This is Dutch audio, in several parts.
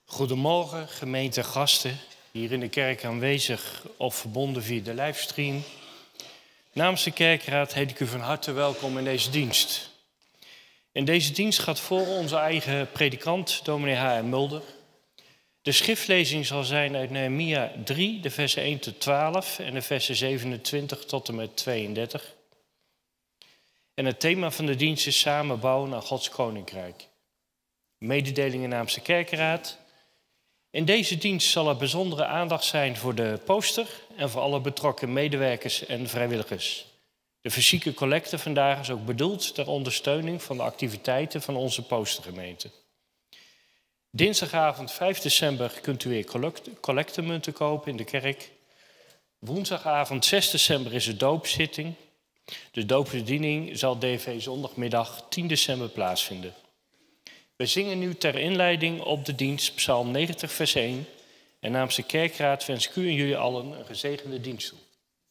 Goedemorgen, gemeente gasten, hier in de kerk aanwezig of verbonden via de livestream. Namens de kerkraad heet ik u van harte welkom in deze dienst. In deze dienst gaat voor onze eigen predikant, dominee H.M. Mulder. De schriftlezing zal zijn uit Nehemia 3, de versen 1 tot 12 en de versen 27 tot en met 32. En het thema van de dienst is samen bouwen aan Gods Koninkrijk. Mededelingen namens de kerkraad. In deze dienst zal er bijzondere aandacht zijn voor de poster en voor alle betrokken medewerkers en vrijwilligers. De fysieke collecte vandaag is ook bedoeld ter ondersteuning van de activiteiten van onze postergemeente. Dinsdagavond 5 december kunt u weer collectemunten kopen in de kerk. Woensdagavond 6 december is de doopzitting. De doopbediening zal DV zondagmiddag 10 december plaatsvinden. We zingen nu ter inleiding op de dienst Psalm 90 vers 1. En namens de kerkraad wens ik u en jullie allen een gezegende dienst toe.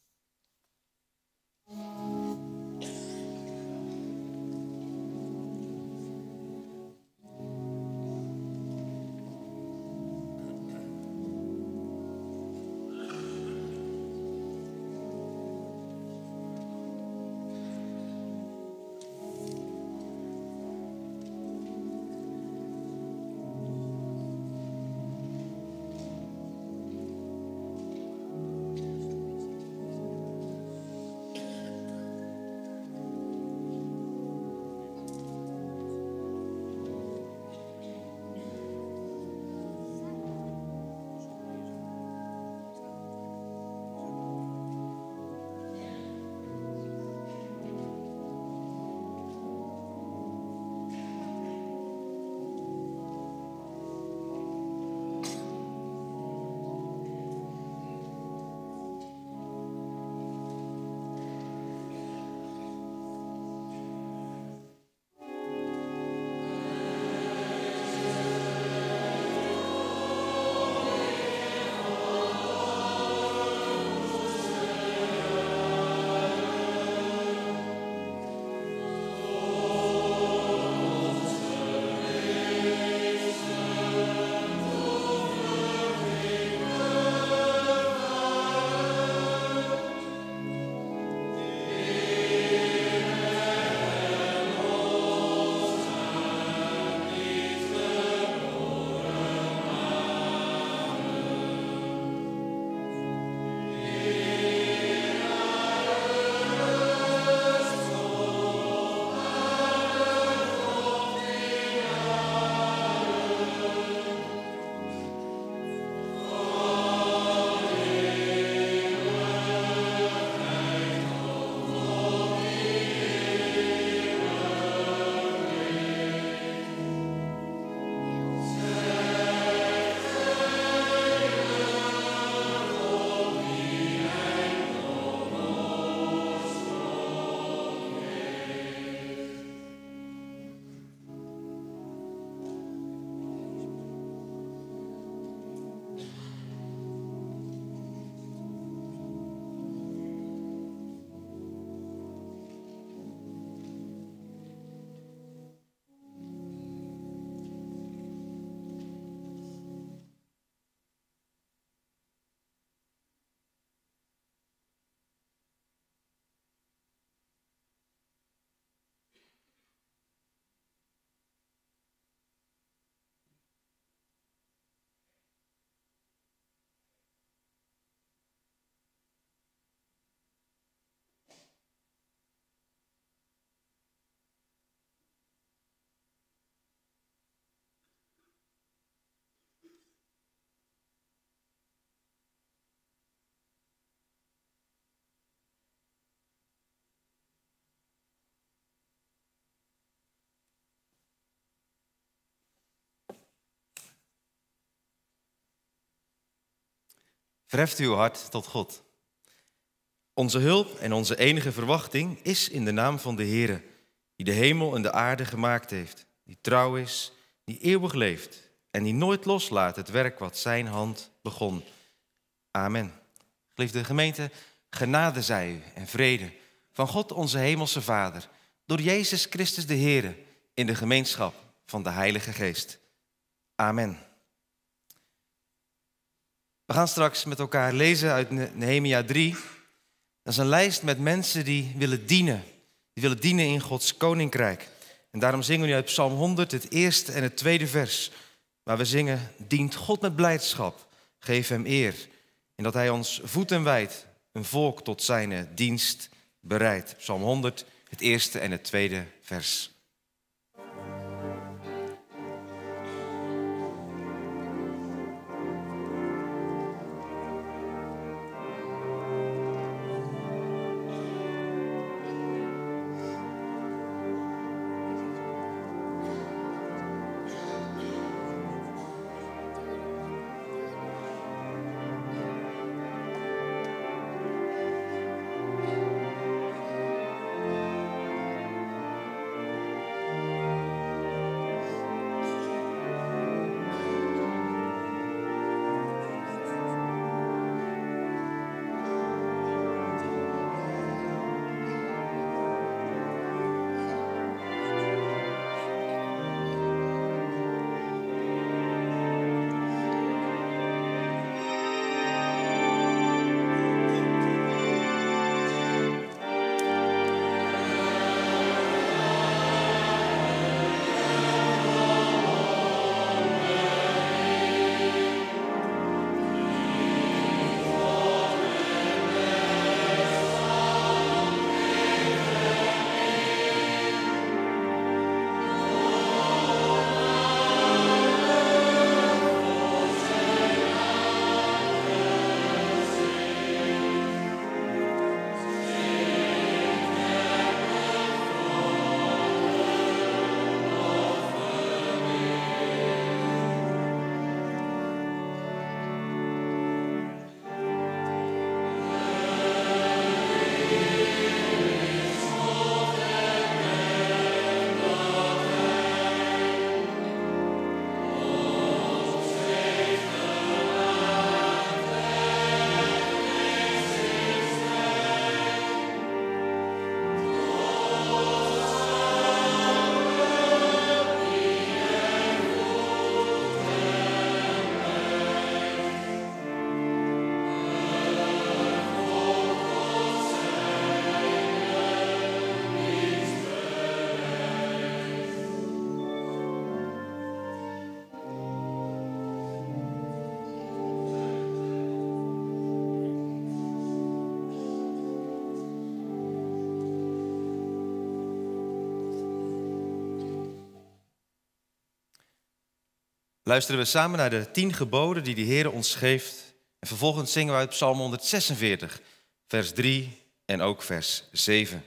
Verheft uw hart tot God. Onze hulp en onze enige verwachting is in de naam van de Heere, die de hemel en de aarde gemaakt heeft, die trouw is, die eeuwig leeft en die nooit loslaat het werk wat zijn hand begon. Amen. Geliefde gemeente, genade zij u en vrede van God onze hemelse Vader, door Jezus Christus de Heere, in de gemeenschap van de Heilige Geest. Amen. We gaan straks met elkaar lezen uit Nehemia 3. Dat is een lijst met mensen die willen dienen. Die willen dienen in Gods koninkrijk. En daarom zingen we nu uit Psalm 100 het eerste en het tweede vers. Waar we zingen, dient God met blijdschap, geef hem eer. En dat hij ons voeten wijdt, een volk tot zijn dienst bereidt. Psalm 100, het eerste en het tweede vers. Luisteren we samen naar de 10 geboden die de Heer ons geeft. En vervolgens zingen we uit Psalm 146, vers 3 en ook vers 7.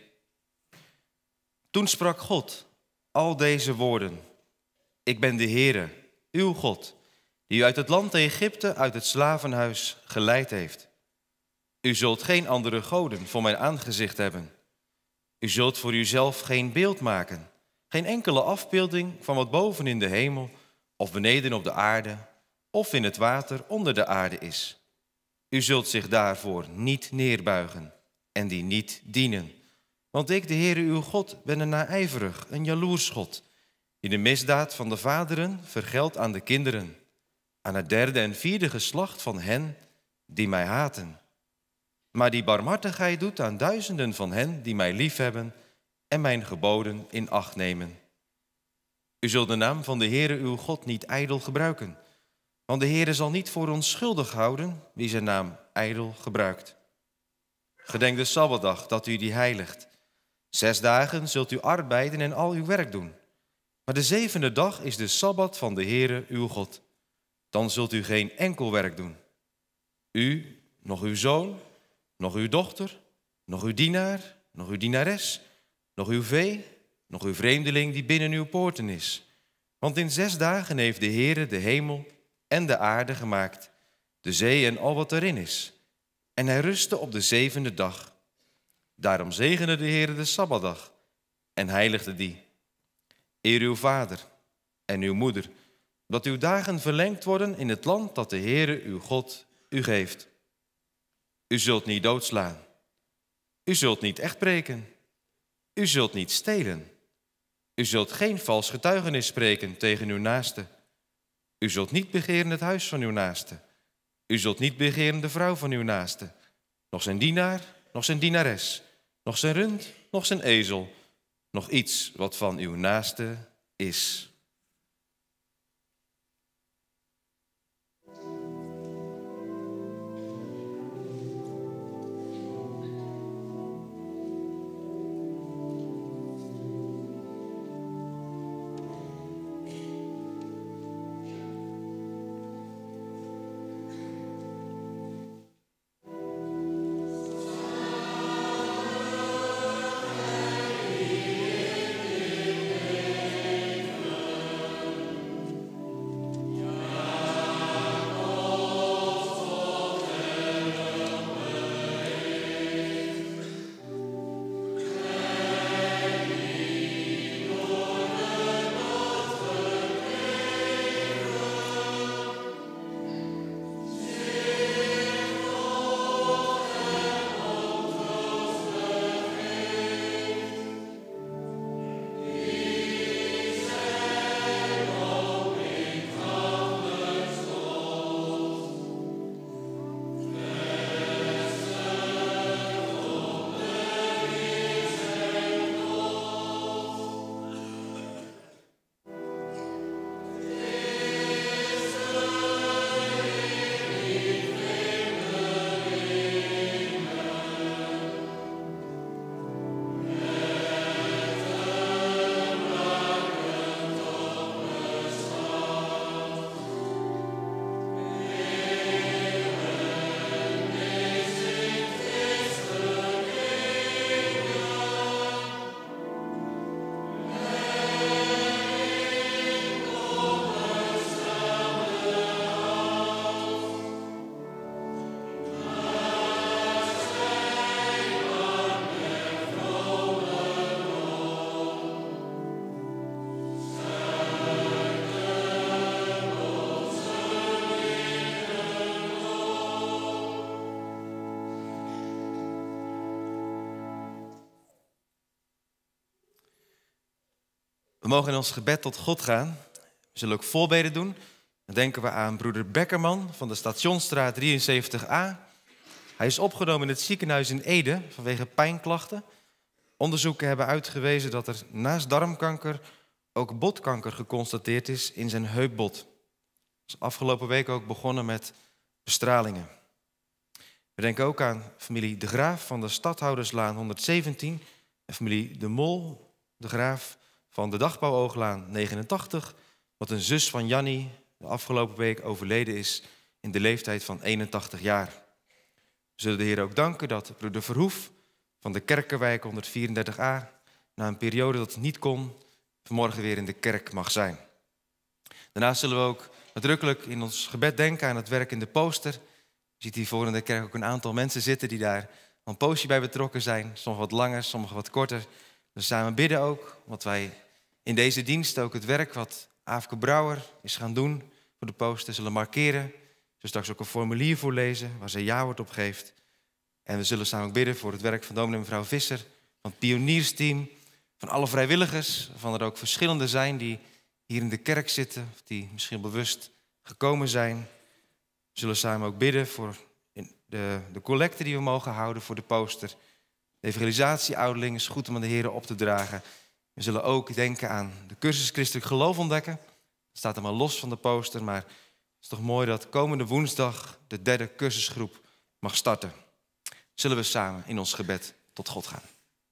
Toen sprak God al deze woorden. Ik ben de Heere, uw God, die u uit het land Egypte, uit het slavenhuis geleid heeft. U zult geen andere goden voor mijn aangezicht hebben. U zult voor uzelf geen beeld maken, geen enkele afbeelding van wat boven in de hemel of beneden op de aarde of in het water onder de aarde is. U zult zich daarvoor niet neerbuigen en die niet dienen. Want ik, de Heere uw God, ben een naijverig, een jaloers God, die de misdaad van de vaderen vergeldt aan de kinderen, aan het 3e en 4e geslacht van hen die mij haten. Maar die barmhartigheid doet aan duizenden van hen die mij liefhebben en mijn geboden in acht nemen. U zult de naam van de Heere uw God niet ijdel gebruiken, want de Heere zal niet voor onschuldig houden wie zijn naam ijdel gebruikt. Gedenk de Sabbatdag dat u die heiligt. 6 dagen zult u arbeiden en al uw werk doen. Maar de 7e dag is de Sabbat van de Heere uw God. Dan zult u geen enkel werk doen. U, nog uw zoon, nog uw dochter, nog uw dienaar, nog uw dienares, nog uw vee, nog uw vreemdeling die binnen uw poorten is. Want in 6 dagen heeft de Heere de hemel en de aarde gemaakt, de zee en al wat erin is. En hij rustte op de 7e dag. Daarom zegende de Heere de Sabbatdag en heiligde die. Eer uw vader en uw moeder, dat uw dagen verlengd worden in het land dat de Heere uw God u geeft. U zult niet doodslaan. U zult niet echt breken. U zult niet stelen. U zult geen vals getuigenis spreken tegen uw naaste. U zult niet begeren het huis van uw naaste. U zult niet begeren de vrouw van uw naaste, nog zijn dienaar, nog zijn dienares, nog zijn rund, nog zijn ezel, nog iets wat van uw naaste is. We mogen in ons gebed tot God gaan. We zullen ook voorbeden doen. Dan denken we aan broeder Beckerman van de Stationsstraat 73a. Hij is opgenomen in het ziekenhuis in Ede vanwege pijnklachten. Onderzoeken hebben uitgewezen dat er naast darmkanker ook botkanker geconstateerd is in zijn heupbot. Dus afgelopen week ook begonnen met bestralingen. We denken ook aan familie De Graaf van de Stadhouderslaan 117 en familie De Mol, De Graaf van de Dagbouwooglaan 89, wat een zus van Jannie de afgelopen week overleden is in de leeftijd van 81 jaar. We zullen de Heer ook danken dat broeder Verhoef van de Kerkenwijk 134a na een periode dat het niet kon, vanmorgen weer in de kerk mag zijn. Daarnaast zullen we ook nadrukkelijk in ons gebed denken aan het werk in de Pooster. Je ziet hier voor in de kerk ook een aantal mensen zitten die daar al een poosje bij betrokken zijn. Sommigen wat langer, sommigen wat korter. We samen bidden ook, want wij in deze dienst ook het werk wat Aafke Brouwer is gaan doen voor de Pooster zullen markeren. We zullen straks ook een formulier voorlezen waar ze ja-woord op geeft. En we zullen samen ook bidden voor het werk van dominee en mevrouw Visser, van het pioniersteam, van alle vrijwilligers, waarvan er ook verschillende zijn die hier in de kerk zitten, of die misschien bewust gekomen zijn. We zullen samen ook bidden voor de collecte die we mogen houden voor de Pooster. De evangelisatie-ouderling is goed om aan de Heer op te dragen. We zullen ook denken aan de cursus Christelijk Geloof ontdekken. Dat staat helemaal los van de Pooster, maar het is toch mooi dat komende woensdag de 3e cursusgroep mag starten. Zullen we samen in ons gebed tot God gaan.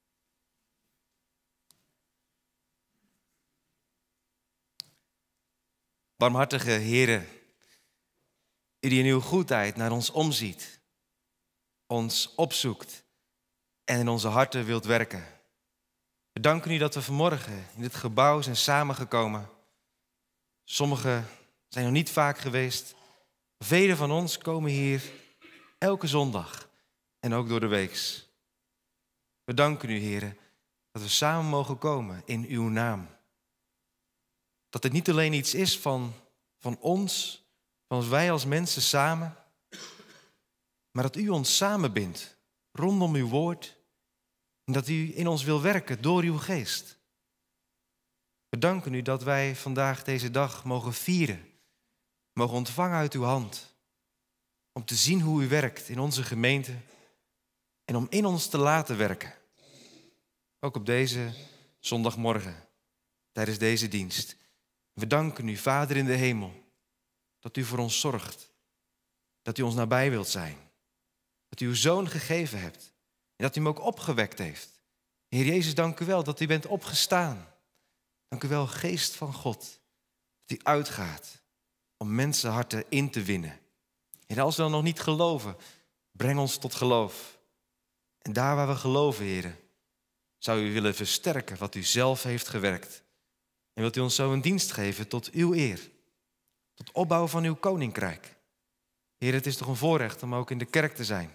Barmhartige Heere, U die in uw goedheid naar ons omziet, ons opzoekt en in onze harten wilt werken. We danken U dat we vanmorgen in dit gebouw zijn samengekomen. Sommigen zijn nog niet vaak geweest. Velen van ons komen hier elke zondag en ook door de weeks. We danken U, Heere, dat we samen mogen komen in Uw naam. Dat het niet alleen iets is van ons, van wij als mensen samen, maar dat U ons samenbindt rondom Uw woord en dat U in ons wil werken door Uw geest. We danken U dat wij vandaag deze dag mogen vieren, mogen ontvangen uit Uw hand. om te zien hoe u werkt in onze gemeente en om in ons te laten werken. Ook op deze zondagmorgen, tijdens deze dienst. We danken u, Vader in de hemel, dat u voor ons zorgt. Dat u ons nabij wilt zijn. Dat u uw Zoon gegeven hebt. En dat u hem ook opgewekt heeft. Heer Jezus, dank u wel dat u bent opgestaan. Dank u wel, Geest van God, dat u uitgaat om mensenharten in te winnen. En als we dan nog niet geloven, breng ons tot geloof. En daar waar we geloven, Heer, zou u willen versterken wat u zelf heeft gewerkt. En wilt u ons zo een dienst geven tot uw eer. Tot opbouw van uw koninkrijk. Heer, het is toch een voorrecht om ook in de kerk te zijn.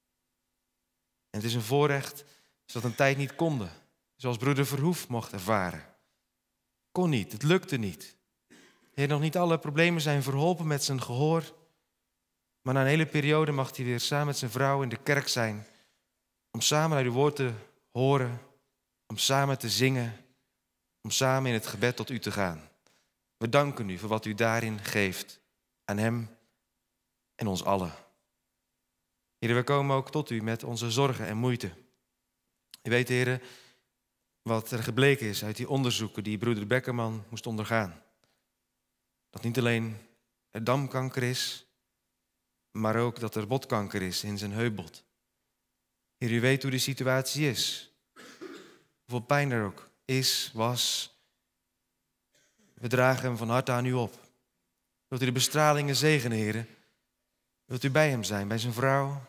En het is een voorrecht zodat een tijd niet konden. Zoals broeder Verhoef mocht ervaren. Kon niet, het lukte niet. Heer, nog niet alle problemen zijn verholpen met zijn gehoor. Maar na een hele periode mag hij weer samen met zijn vrouw in de kerk zijn. Om samen naar uw woord te horen. Om samen te zingen. Om samen in het gebed tot u te gaan. We danken u voor wat u daarin geeft. Aan hem en ons allen. Heer, we komen ook tot u met onze zorgen en moeite. U weet, Heer, wat er gebleken is uit die onderzoeken die broeder Beckerman moest ondergaan. Dat niet alleen er darmkanker is, maar ook dat er botkanker is in zijn heupbot. Heer, u weet hoe die situatie is. Hoeveel pijn er ook is, was. We dragen hem van harte aan u op. Wilt u de bestralingen zegenen, Heer? Wilt u bij hem zijn, bij zijn vrouw,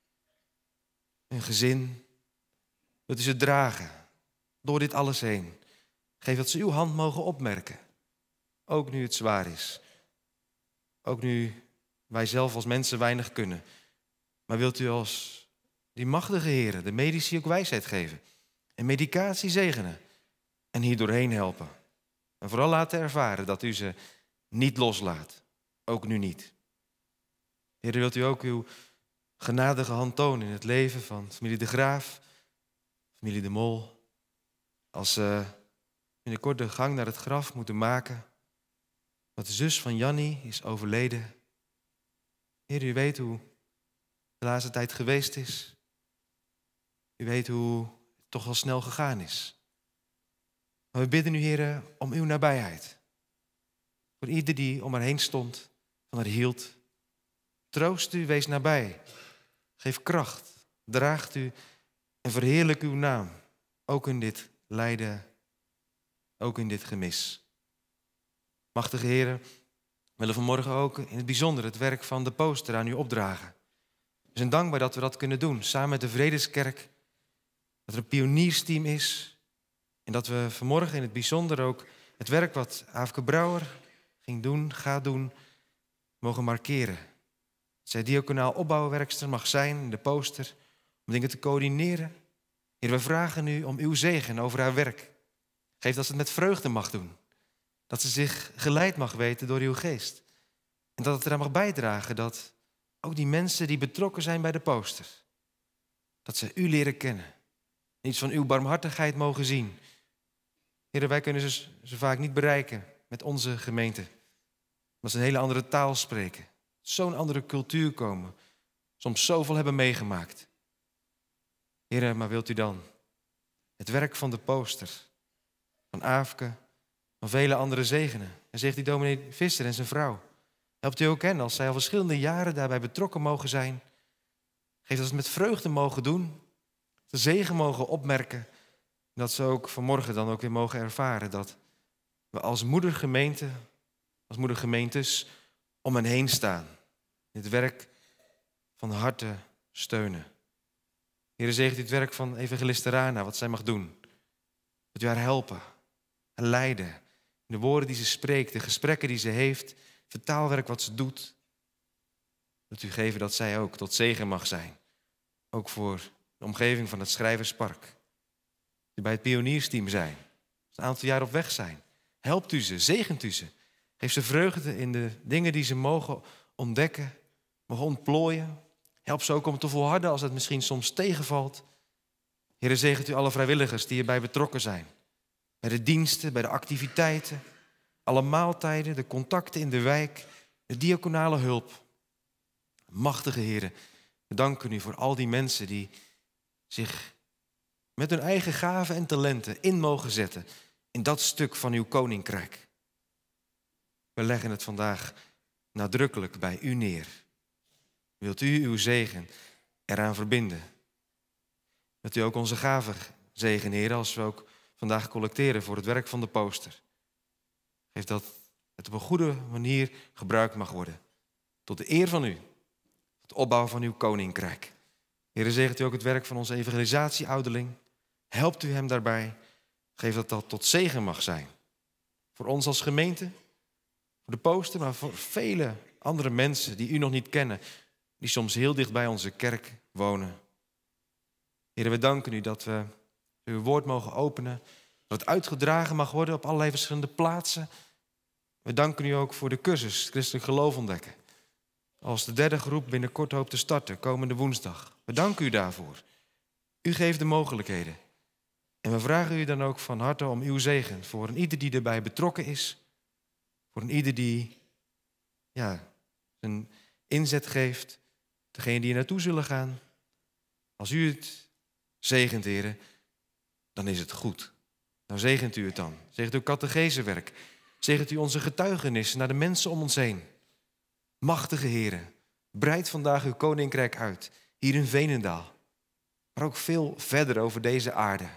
een gezin? Wilt u ze dragen door dit alles heen? Geef dat ze uw hand mogen opmerken. Ook nu het zwaar is. Ook nu wij zelf als mensen weinig kunnen. Maar wilt u als die machtige Heer de medici ook wijsheid geven. En medicatie zegenen. En hier doorheen helpen. En vooral laten ervaren dat u ze niet loslaat. Ook nu niet. Heer, wilt u ook uw genadige hand tonen in het leven van familie De Graaf, familie De Mol. Als ze binnenkort de gang naar het graf moeten maken. Want de zus van Jannie is overleden. Heer, u weet hoe de laatste tijd geweest is. U weet hoe het toch al snel gegaan is. Maar we bidden u, Heer, om uw nabijheid. Voor ieder die om haar heen stond, van haar hield. Troost u, wees nabij. Geef kracht, draagt u en verheerlijk uw naam. Ook in dit lijden, ook in dit gemis. Machtige Heer, we willen vanmorgen ook in het bijzonder het werk van de poster aan u opdragen. We zijn dankbaar dat we dat kunnen doen, samen met de Vredeskerk. Dat er een pioniersteam is. En dat we vanmorgen in het bijzonder ook het werk wat Aafke Brouwer ging doen, gaat doen, mogen markeren. Dat zij diaconaal opbouwwerkster mag zijn in de poster, om dingen te coördineren. Heer, we vragen u om uw zegen over haar werk. Geef dat ze het met vreugde mag doen. Dat ze zich geleid mag weten door uw geest. En dat het eraan mag bijdragen dat ook die mensen die betrokken zijn bij de poster, dat ze u leren kennen. En iets van uw barmhartigheid mogen zien. Heer, wij kunnen ze vaak niet bereiken met onze gemeente. Omdat ze een hele andere taal spreken. Zo'n andere cultuur komen. Soms zoveel hebben meegemaakt. Heer, maar wilt u dan het werk van de poster, van Aafke, van vele anderen zegenen? En zegt die dominee Visser en zijn vrouw. Helpt u ook hen als zij al verschillende jaren daarbij betrokken mogen zijn. Geef dat ze het met vreugde mogen doen. De zegen mogen opmerken. Dat ze ook vanmorgen dan ook weer mogen ervaren dat we als moedergemeente, als moedergemeentes om hen heen staan. Dit werk van harte steunen. Heer, zegent u het werk van evangeliste Rana, wat zij mag doen. Dat u haar helpen, haar leiden. De woorden die ze spreekt, de gesprekken die ze heeft, vertaalwerk wat ze doet. Dat u geven dat zij ook tot zegen mag zijn. Ook voor de omgeving van het Schrijverspark. Die bij het pioniersteam zijn. Een aantal jaar op weg zijn. Helpt u ze, zegent u ze. Geef ze vreugde in de dingen die ze mogen ontdekken, mogen ontplooien. Help ze ook om te volharden als het misschien soms tegenvalt. Heer, zegent u alle vrijwilligers die hierbij betrokken zijn. Bij de diensten, bij de activiteiten, alle maaltijden, de contacten in de wijk, de diaconale hulp. Machtige Heere, we danken u voor al die mensen die zich met hun eigen gaven en talenten in mogen zetten in dat stuk van uw koninkrijk. We leggen het vandaag nadrukkelijk bij u neer. Wilt u uw zegen eraan verbinden? Wilt u ook onze gaven zegen, Heer, als we ook vandaag collecteren voor het werk van de poster? Geef dat het op een goede manier gebruikt mag worden. Tot de eer van u. Tot de opbouw van uw koninkrijk. Heer, zegent u ook het werk van onze evangelisatieouderling. Helpt u hem daarbij. Geef dat dat tot zegen mag zijn. Voor ons als gemeente. Voor de poster, maar voor vele andere mensen die u nog niet kennen. Die soms heel dicht bij onze kerk wonen. Heer, we danken u dat we uw woord mogen openen. Dat het uitgedragen mag worden op allerlei verschillende plaatsen. We danken u ook voor de cursus Christelijk Geloof ontdekken. Als de derde groep binnenkort hoopt te starten, komende woensdag. We danken u daarvoor. U geeft de mogelijkheden. En we vragen u dan ook van harte om uw zegen voor een ieder die erbij betrokken is. Voor een ieder die zijn inzet geeft. Degene die er naartoe zullen gaan. Als u het zegent, heren, dan is het goed. Dan zegent u het dan. Zegent uw catechesewerk. Zegent u onze getuigenissen naar de mensen om ons heen. Machtige heren, breid vandaag uw koninkrijk uit. Hier in Veenendaal. Maar ook veel verder over deze aarde.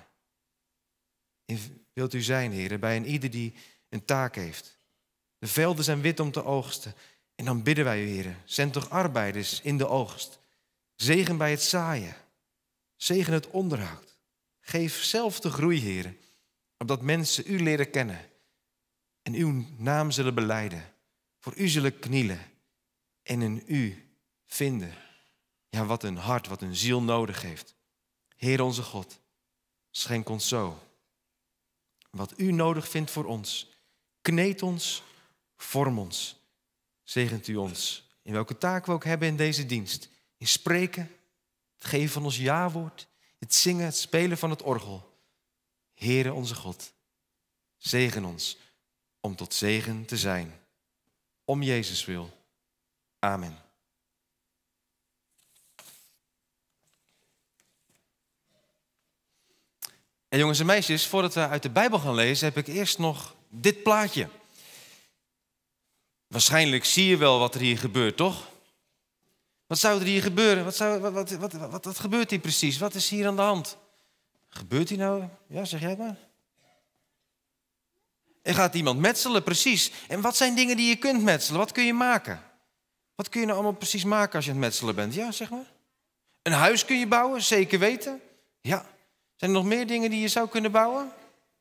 Wilt u zijn, heren, bij een ieder die een taak heeft. De velden zijn wit om te oogsten. En dan bidden wij u, heren, zend toch arbeiders in de oogst. Zegen bij het zaaien. Zegen het onderhoud. Geef zelf de groei, heren, opdat mensen u leren kennen. En uw naam zullen belijden. Voor u zullen knielen. En in u vinden. Ja, wat een hart, wat een ziel nodig heeft. Heer onze God, schenk ons zo. Wat u nodig vindt voor ons. Kneed ons, vorm ons. Zegent u ons. In welke taak we ook hebben in deze dienst. In spreken, het geven van ons ja-woord. Het zingen, het spelen van het orgel. Heere onze God, zegen ons om tot zegen te zijn. Om Jezus wil. Amen. En jongens en meisjes, voordat we uit de Bijbel gaan lezen, heb ik eerst nog dit plaatje. Waarschijnlijk zie je wel wat er hier gebeurt, toch? Wat zou er hier gebeuren? Wat gebeurt hier precies? Wat is hier aan de hand? Gebeurt hier nou? Ja, zeg jij het maar. Er gaat iemand metselen, precies. En wat zijn dingen die je kunt metselen? Wat kun je maken? Wat kun je nou allemaal precies maken als je aan het metselen bent? Ja, zeg maar. Een huis kun je bouwen, zeker weten. Ja. Zijn er nog meer dingen die je zou kunnen bouwen?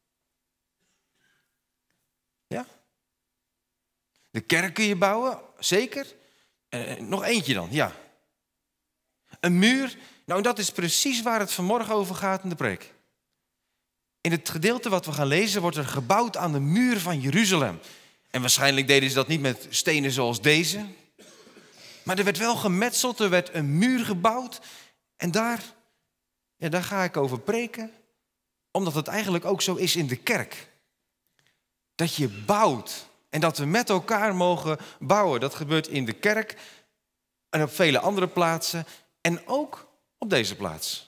Ja. De kerk kun je bouwen, zeker. Nog eentje dan, ja. Een muur. Nou, dat is precies waar het vanmorgen over gaat in de preek. In het gedeelte wat we gaan lezen wordt er gebouwd aan de muur van Jeruzalem. En waarschijnlijk deden ze dat niet met stenen zoals deze. Maar er werd wel gemetseld, er werd een muur gebouwd. En daar ga ik over preken. Omdat het eigenlijk ook zo is in de kerk. Dat je bouwt. En dat we met elkaar mogen bouwen. Dat gebeurt in de kerk. En op vele andere plaatsen. En ook op deze plaats.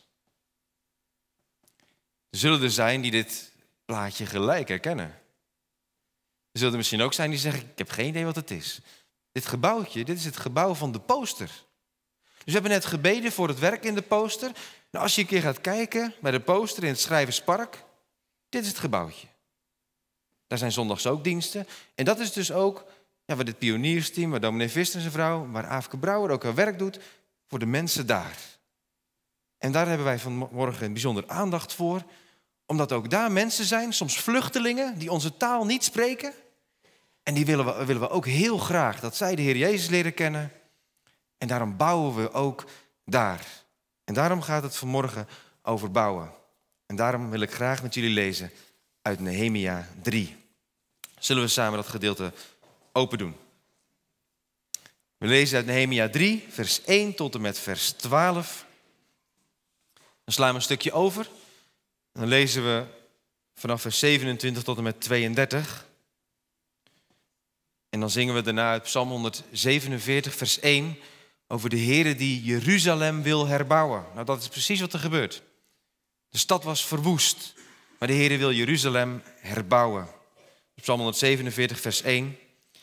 Er zullen er zijn die dit plaatje gelijk herkennen. Er zullen er misschien ook zijn die zeggen, ik heb geen idee wat het is. Dit gebouwtje, dit is het gebouw van de poster. Dus we hebben net gebeden voor het werk in de poster. Nou, als je een keer gaat kijken bij de poster in het Schrijverspark, dit is het gebouwtje. Daar zijn zondags ook diensten. En dat is dus ook waar dit pioniersteam, waar dominee Visser en zijn vrouw, waar Aafke Brouwer ook haar werk doet, voor de mensen daar. En daar hebben wij vanmorgen een bijzonder aandacht voor. Omdat ook daar mensen zijn, soms vluchtelingen, die onze taal niet spreken. En die willen we ook heel graag dat zij de Heer Jezus leren kennen. En daarom bouwen we ook daar. En daarom gaat het vanmorgen over bouwen. En daarom wil ik graag met jullie lezen uit Nehemia 3. Zullen we samen dat gedeelte open doen? We lezen uit Nehemia 3, vers 1 tot en met vers 12. Dan slaan we een stukje over. Dan lezen we vanaf vers 27 tot en met 32. En dan zingen we daarna uit Psalm 147, vers 1... over de Heere die Jeruzalem wil herbouwen. Nou, dat is precies wat er gebeurt. De stad was verwoest, maar de Heere wil Jeruzalem herbouwen. Psalm 147, vers 1.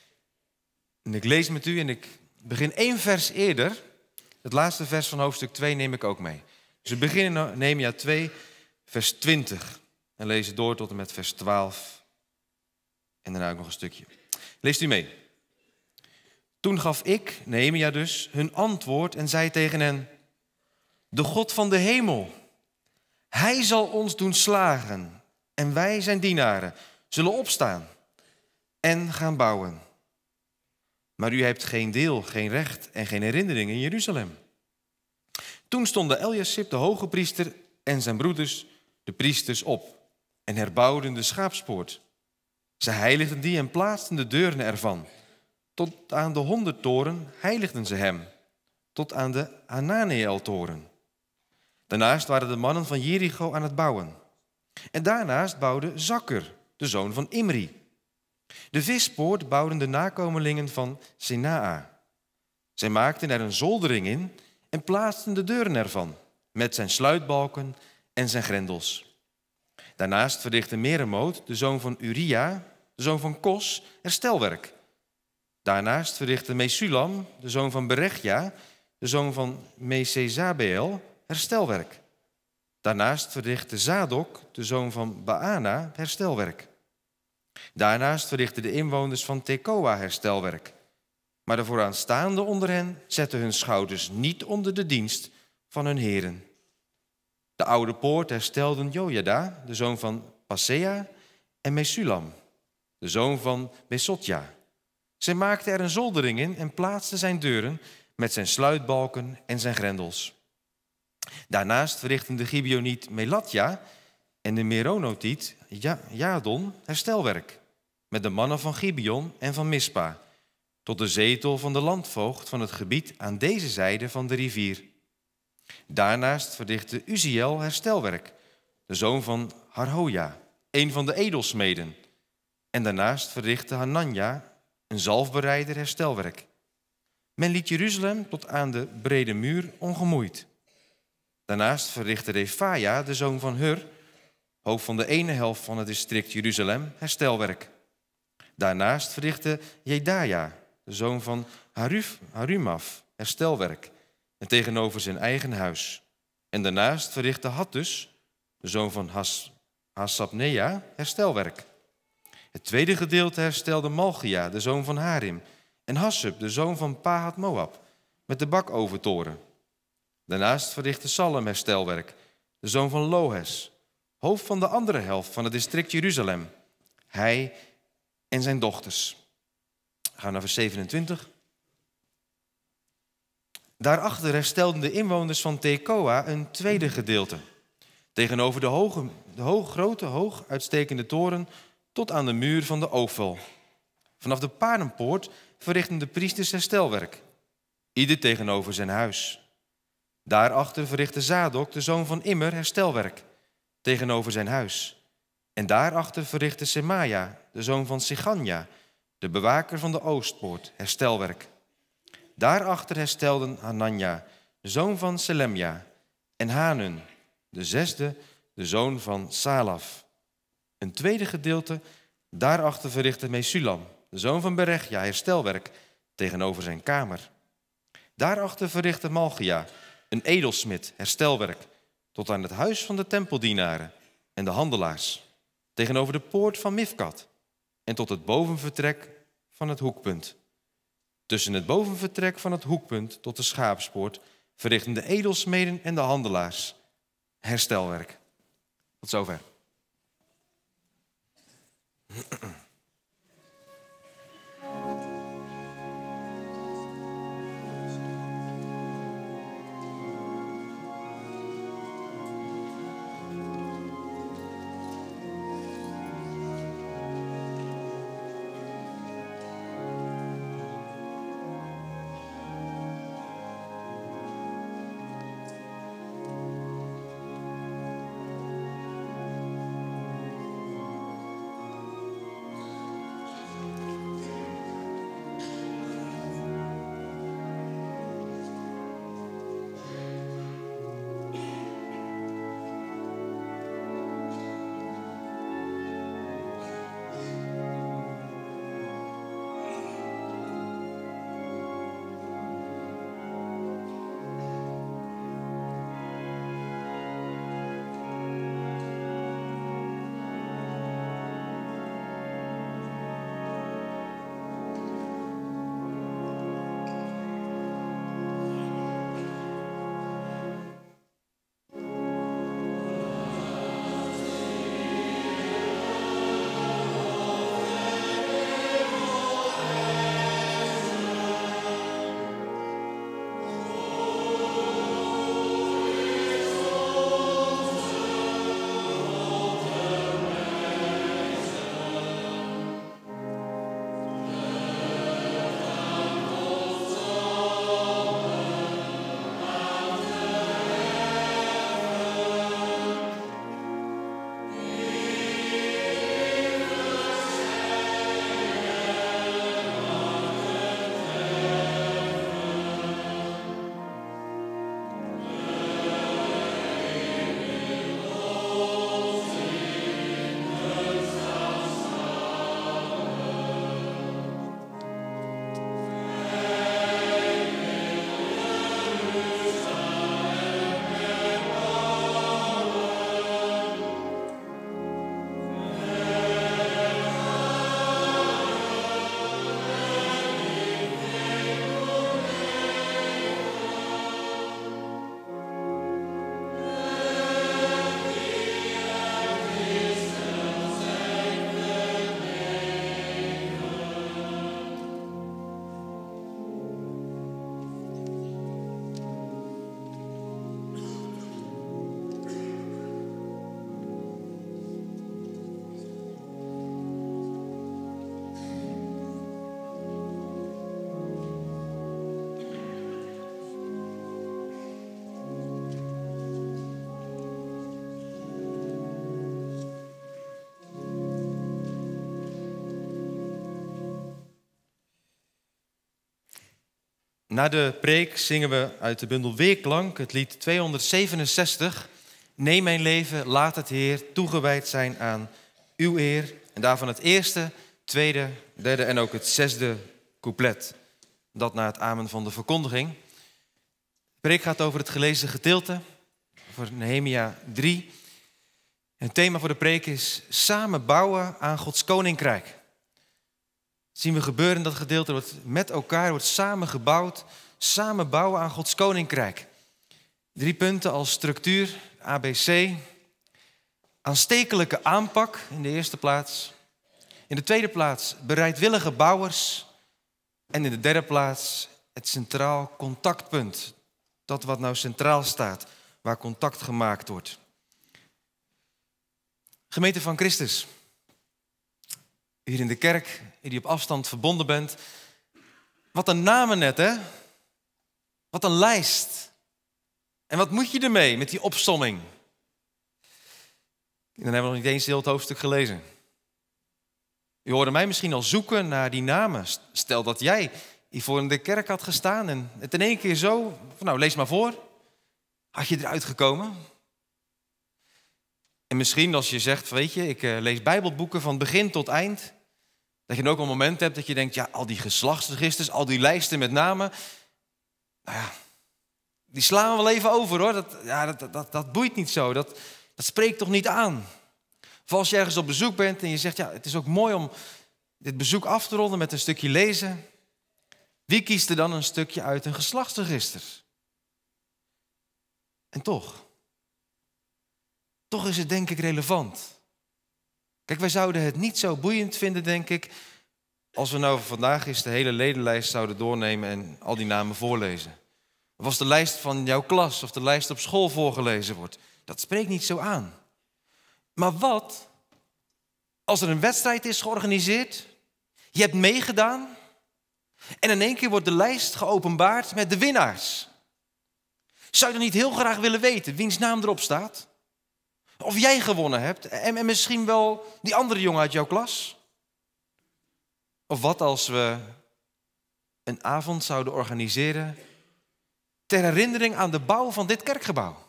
En ik lees met u en ik begin 1 vers eerder. Het laatste vers van hoofdstuk 2 neem ik ook mee. Dus we beginnen in Nehemia 2, vers 20. En lezen door tot en met vers 12. En daarna ook nog een stukje. Leest u mee. Toen gaf ik, Nehemia dus, hun antwoord en zei tegen hen: de God van de hemel, hij zal ons doen slagen. En wij, zijn dienaren, zullen opstaan en gaan bouwen. Maar u hebt geen deel, geen recht en geen herinnering in Jeruzalem. Toen stonden Eliasib, de hoge priester, en zijn broeders, de priesters, op en herbouwden de schaapspoort. Ze heiligden die en plaatsten de deuren ervan. Tot aan de 100-toren heiligden ze hem, tot aan de Hananeel-toren. Daarnaast waren de mannen van Jericho aan het bouwen. En daarnaast bouwde Zakker, de zoon van Imri. De vispoort bouwden de nakomelingen van Senaa. Zij maakten er een zoldering in en plaatsten de deuren ervan, met zijn sluitbalken en zijn grendels. Daarnaast verrichtte Meremoot, de zoon van Uria, de zoon van Kos, herstelwerk. Daarnaast verrichtte Mesulam, de zoon van Berechja, de zoon van Mesezabeel, herstelwerk. Daarnaast verrichtte Zadok, de zoon van Baana, herstelwerk. Daarnaast verrichtten de inwoners van Tekoa herstelwerk. Maar de vooraanstaanden onder hen zetten hun schouders niet onder de dienst van hun heren. De oude poort herstelden Jojada, de zoon van Pasea, en Mesulam, de zoon van Besotja. Zij maakten er een zoldering in en plaatsten zijn deuren met zijn sluitbalken en zijn grendels. Daarnaast verrichtten de Gibeoniet Melatja en de Meronotiet Jadon herstelwerk met de mannen van Gibeon en van Mispa, tot de zetel van de landvoogd van het gebied aan deze zijde van de rivier. Daarnaast verrichtte Uziel herstelwerk, de zoon van Harhoja, een van de edelsmeden. En daarnaast verrichtte Hananja, een zalfbereider, herstelwerk. Men liet Jeruzalem tot aan de brede muur ongemoeid. Daarnaast verrichtte Refaja, de zoon van Hur, hoofd van de ene helft van het district Jeruzalem, herstelwerk. Daarnaast verrichtte Jedaja, de zoon van Harumaf, herstelwerk, en tegenover zijn eigen huis. En daarnaast verrichtte Hattus, de zoon van Hasabnea, herstelwerk. Het tweede gedeelte herstelde Malchia, de zoon van Harim, en Hassub, de zoon van Pahat Moab, met de bakoventoren. Daarnaast verrichtte Salem herstelwerk, de zoon van Lohes, hoofd van de andere helft van het district Jeruzalem. Hij en zijn dochters. Gaan we naar vers 27. Daarachter herstelden de inwoners van Tekoa een tweede gedeelte. Tegenover de hoog uitstekende toren tot aan de muur van de Ofel. Vanaf de paardenpoort verrichtten de priesters herstelwerk, ieder tegenover zijn huis. Daarachter verrichtte Zadok, de zoon van Immer, herstelwerk, tegenover zijn huis. En daarachter verrichtte Semaja, de zoon van Siganja, de bewaker van de oostpoort, herstelwerk. Daarachter herstelden Hananja, de zoon van Selemja, en Hanun, de zesde, de zoon van Salaf. Een tweede gedeelte, daarachter verrichtte Mesulam, de zoon van Berechja, herstelwerk, tegenover zijn kamer. Daarachter verrichtte Malchia, een edelsmid, herstelwerk, tot aan het huis van de tempeldienaren en de handelaars, tegenover de poort van Mifkat en tot het bovenvertrek van het hoekpunt. Tussen het bovenvertrek van het hoekpunt tot de schaapspoort verrichten de edelsmeden en de handelaars herstelwerk. Tot zover. Na de preek zingen we uit de bundel Weerklank het lied 267. Neem mijn leven, laat het Heer toegewijd zijn aan uw eer. En daarvan het eerste, tweede, derde en ook het zesde couplet. Dat na het amen van de verkondiging. De preek gaat over het gelezen gedeelte, over Nehemia 3. En het thema voor de preek is samen bouwen aan Gods koninkrijk. Dat zien we gebeuren in dat gedeelte, wordt met elkaar, wordt samen gebouwd, samen bouwen aan Gods koninkrijk. 3 punten als structuur, ABC. Aanstekelijke aanpak in de eerste plaats. In de tweede plaats bereidwillige bouwers. En in de derde plaats het centraal contactpunt. Dat wat nou centraal staat, waar contact gemaakt wordt. Gemeente van Christus. Hier in de kerk, die op afstand verbonden bent. Wat een namen net, hè? Wat een lijst. En wat moet je ermee met die opsomming? En dan hebben we nog niet eens heel het hoofdstuk gelezen. U hoorde mij misschien al zoeken naar die namen. Stel dat jij hiervoor in de kerk had gestaan en het in één keer zo, nou lees maar voor. Had je eruit gekomen? En misschien als je zegt, weet je, ik lees bijbelboeken van begin tot eind. Dat je dan ook een moment hebt dat je denkt, ja, al die geslachtsregisters, al die lijsten met namen. Nou ja, die slaan we wel even over hoor. Dat boeit niet zo, dat spreekt toch niet aan. Of als je ergens op bezoek bent en je zegt, ja, het is ook mooi om dit bezoek af te ronden met een stukje lezen. Wie kiest er dan een stukje uit een geslachtsregister? En toch is het denk ik relevant. Kijk, wij zouden het niet zo boeiend vinden, denk ik, als we nou vandaag eens de hele ledenlijst zouden doornemen en al die namen voorlezen. Of als de lijst van jouw klas of de lijst op school voorgelezen wordt. Dat spreekt niet zo aan. Maar wat als er een wedstrijd is georganiseerd, je hebt meegedaan en in één keer wordt de lijst geopenbaard met de winnaars. Zou je dan niet heel graag willen weten wiens naam erop staat? Of jij gewonnen hebt en misschien wel die andere jongen uit jouw klas? Of wat als we een avond zouden organiseren ter herinnering aan de bouw van dit kerkgebouw?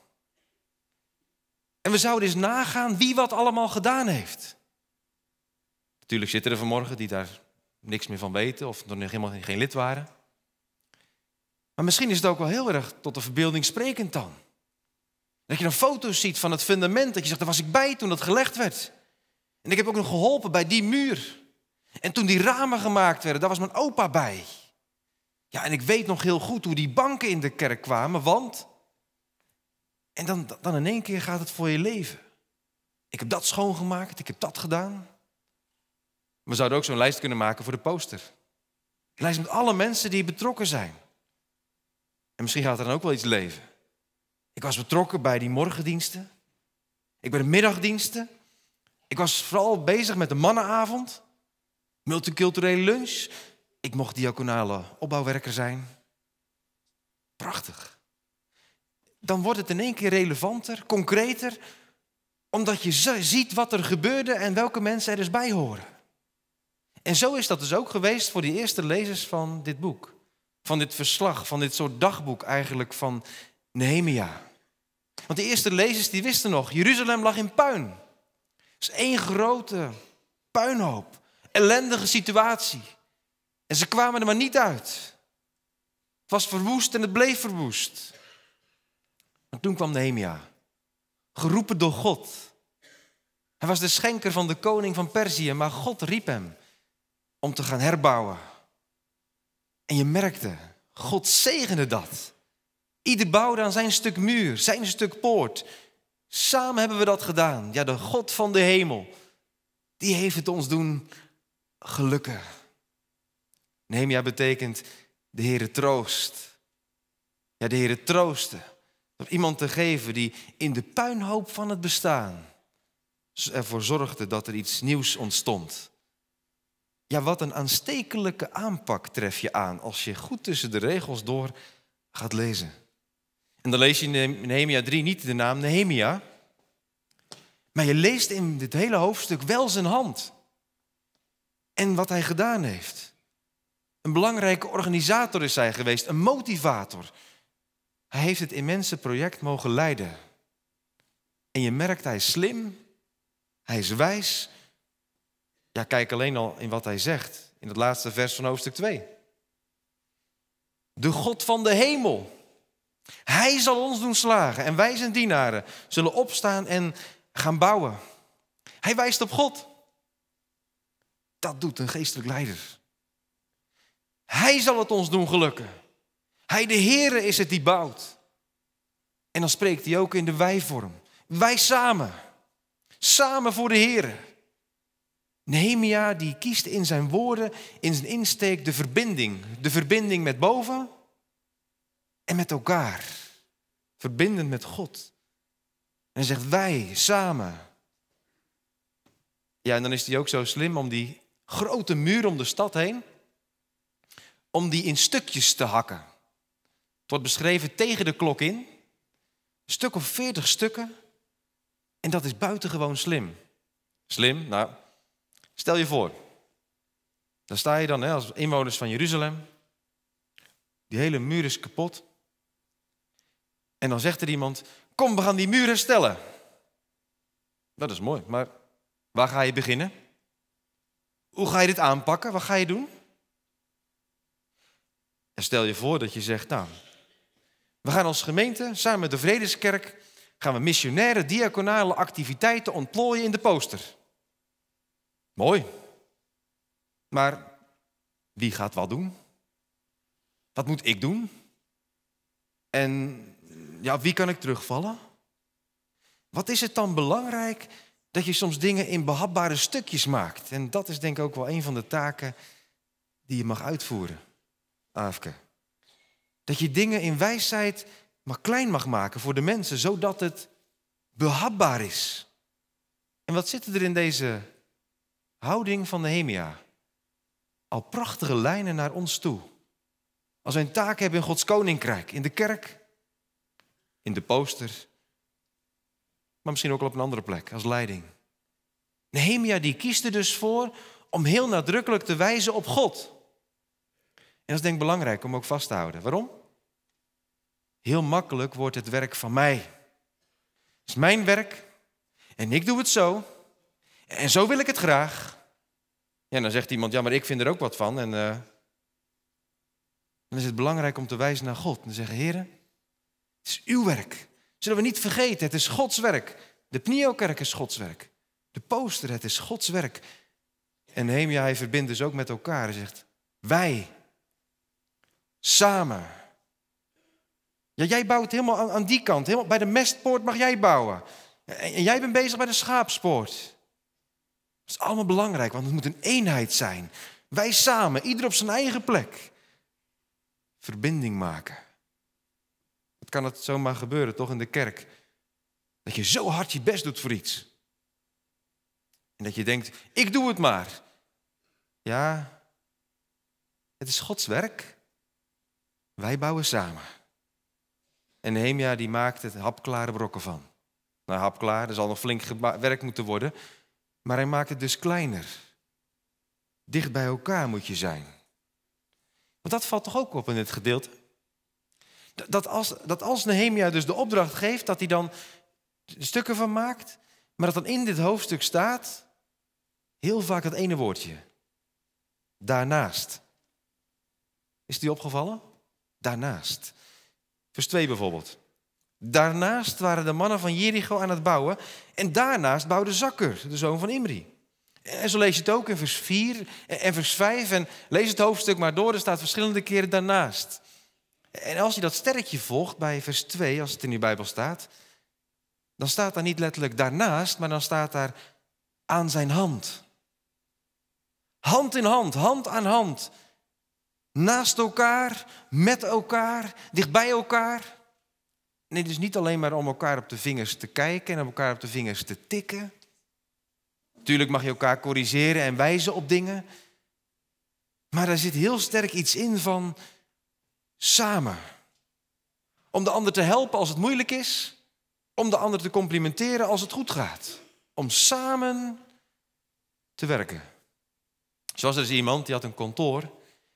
En we zouden eens nagaan wie wat allemaal gedaan heeft. Natuurlijk zitten er vanmorgen die daar niks meer van weten of nog helemaal geen lid waren. Maar misschien is het ook wel heel erg tot de verbeelding sprekend dan. Dat je dan foto's ziet van het fundament, dat je zegt, daar was ik bij toen dat gelegd werd. En ik heb ook nog geholpen bij die muur. En toen die ramen gemaakt werden, daar was mijn opa bij. Ja, en ik weet nog heel goed hoe die banken in de kerk kwamen, want... En dan in één keer gaat het voor je leven. Ik heb dat schoongemaakt, ik heb dat gedaan. We zouden ook zo'n lijst kunnen maken voor de poster. Een lijst met alle mensen die betrokken zijn. En misschien gaat er dan ook wel iets leven. Ik was betrokken bij die morgendiensten. Ik bij de middagdiensten. Ik was vooral bezig met de mannenavond. Multiculturele lunch. Ik mocht diaconale opbouwwerker zijn. Prachtig. Dan wordt het in één keer relevanter, concreter. Omdat je ziet wat er gebeurde en welke mensen er dus bij horen. En zo is dat dus ook geweest voor die eerste lezers van dit boek. Van dit verslag, van dit soort dagboek eigenlijk van Nehemia. Want die eerste lezers die wisten nog, Jeruzalem lag in puin. Het is één grote puinhoop. Ellendige situatie. En ze kwamen er maar niet uit. Het was verwoest en het bleef verwoest. Maar toen kwam Nehemia. Geroepen door God. Hij was de schenker van de koning van Perzië, maar God riep hem om te gaan herbouwen. En je merkte, God zegende dat. Ieder bouwde aan zijn stuk muur, zijn stuk poort. Samen hebben we dat gedaan. Ja, de God van de hemel, die heeft het ons doen gelukken. Nehemia betekent de Heere troost. Ja, de Heere troosten. Door iemand te geven die in de puinhoop van het bestaan ervoor zorgde dat er iets nieuws ontstond. Ja, wat een aanstekelijke aanpak tref je aan als je goed tussen de regels door gaat lezen. En dan lees je in Nehemia 3 niet de naam Nehemia, maar je leest in dit hele hoofdstuk wel zijn hand. En wat hij gedaan heeft. Een belangrijke organisator is hij geweest, een motivator. Hij heeft het immense project mogen leiden. En je merkt, hij is slim, hij is wijs. Ja, kijk alleen al in wat hij zegt, in het laatste vers van hoofdstuk 2. De God van de hemel. Hij zal ons doen slagen en wij zijn dienaren zullen opstaan en gaan bouwen. Hij wijst op God. Dat doet een geestelijk leider. Hij zal het ons doen gelukken. Hij, de Heere, is het die bouwt. En dan spreekt hij ook in de wij-vorm. Wij samen. Samen voor de Heere. Nehemia die kiest in zijn woorden, in zijn insteek de verbinding. De verbinding met boven en met elkaar. Verbindend met God. En hij zegt wij samen. Ja, en dan is hij ook zo slim om die grote muur om de stad heen, om die in stukjes te hakken. Het wordt beschreven tegen de klok in. Een stuk of 40 stukken. En dat is buitengewoon slim. Slim? Nou, stel je voor. Dan sta je dan als inwoners van Jeruzalem. Die hele muur is kapot. En dan zegt er iemand, kom, we gaan die muur herstellen. Dat is mooi, maar waar ga je beginnen? Hoe ga je dit aanpakken? Wat ga je doen? En stel je voor dat je zegt, nou, we gaan als gemeente samen met de Vredeskerk gaan we missionaire, diaconale activiteiten ontplooien in de poster. Mooi. Maar wie gaat wat doen? Wat moet ik doen? En ja, wie kan ik terugvallen? Wat is het dan belangrijk dat je soms dingen in behapbare stukjes maakt? En dat is denk ik ook wel een van de taken die je mag uitvoeren, Aafke. Dat je dingen in wijsheid maar klein mag maken voor de mensen, zodat het behapbaar is. En wat zit er in deze houding van Nehemia? Al prachtige lijnen naar ons toe. Als wij een taak hebben in Gods koninkrijk, in de kerk, in de poster, maar misschien ook wel op een andere plek, als leiding. Nehemia die kiest er dus voor om heel nadrukkelijk te wijzen op God. En dat is denk ik belangrijk om ook vast te houden. Waarom? Heel makkelijk wordt het werk van mij. Het is mijn werk en ik doe het zo. En zo wil ik het graag. Ja, en dan zegt iemand, ja, maar ik vind er ook wat van. En dan is het belangrijk om te wijzen naar God. En te zeggen, Heere, het is uw werk. Zullen we niet vergeten, het is Gods werk. De Pnio-kerk is Gods werk. De poster, het is Gods werk. En Nehemia, hij verbindt dus ook met elkaar. Hij zegt, wij, samen. Ja, jij bouwt helemaal aan die kant. Helemaal bij de mestpoort mag jij bouwen. En jij bent bezig bij de schaapspoort. Dat is allemaal belangrijk, want het moet een eenheid zijn. Wij samen, ieder op zijn eigen plek. Verbinding maken. Het kan het zomaar gebeuren, toch, in de kerk. Dat je zo hard je best doet voor iets. En dat je denkt, ik doe het maar. Ja, het is Gods werk. Wij bouwen samen. En Nehemia die maakt het hapklare brokken van. Nou, hapklaar, er zal nog flink werk moeten worden. Maar hij maakt het dus kleiner. Dicht bij elkaar moet je zijn. Want dat valt toch ook op in het gedeelte. Dat als Nehemia dus de opdracht geeft, dat hij dan stukken van maakt. Maar dat dan in dit hoofdstuk staat, heel vaak dat ene woordje. Daarnaast. Is die opgevallen? Daarnaast. Vers 2 bijvoorbeeld. Daarnaast waren de mannen van Jericho aan het bouwen. En daarnaast bouwde Zakker, de zoon van Imri. En zo lees je het ook in vers 4 en vers 5. En lees het hoofdstuk maar door, er staat verschillende keren daarnaast. En als je dat sterretje volgt bij vers 2, als het in je Bijbel staat, dan staat daar niet letterlijk daarnaast, maar dan staat daar aan zijn hand. Hand in hand, hand aan hand. Naast elkaar, met elkaar, dicht bij elkaar. Nee, dus niet alleen maar om elkaar op de vingers te kijken en op elkaar op de vingers te tikken. Tuurlijk mag je elkaar corrigeren en wijzen op dingen. Maar daar zit heel sterk iets in van samen. Om de ander te helpen als het moeilijk is. Om de ander te complimenteren als het goed gaat. Om samen te werken. Zoals er is iemand die had een kantoor.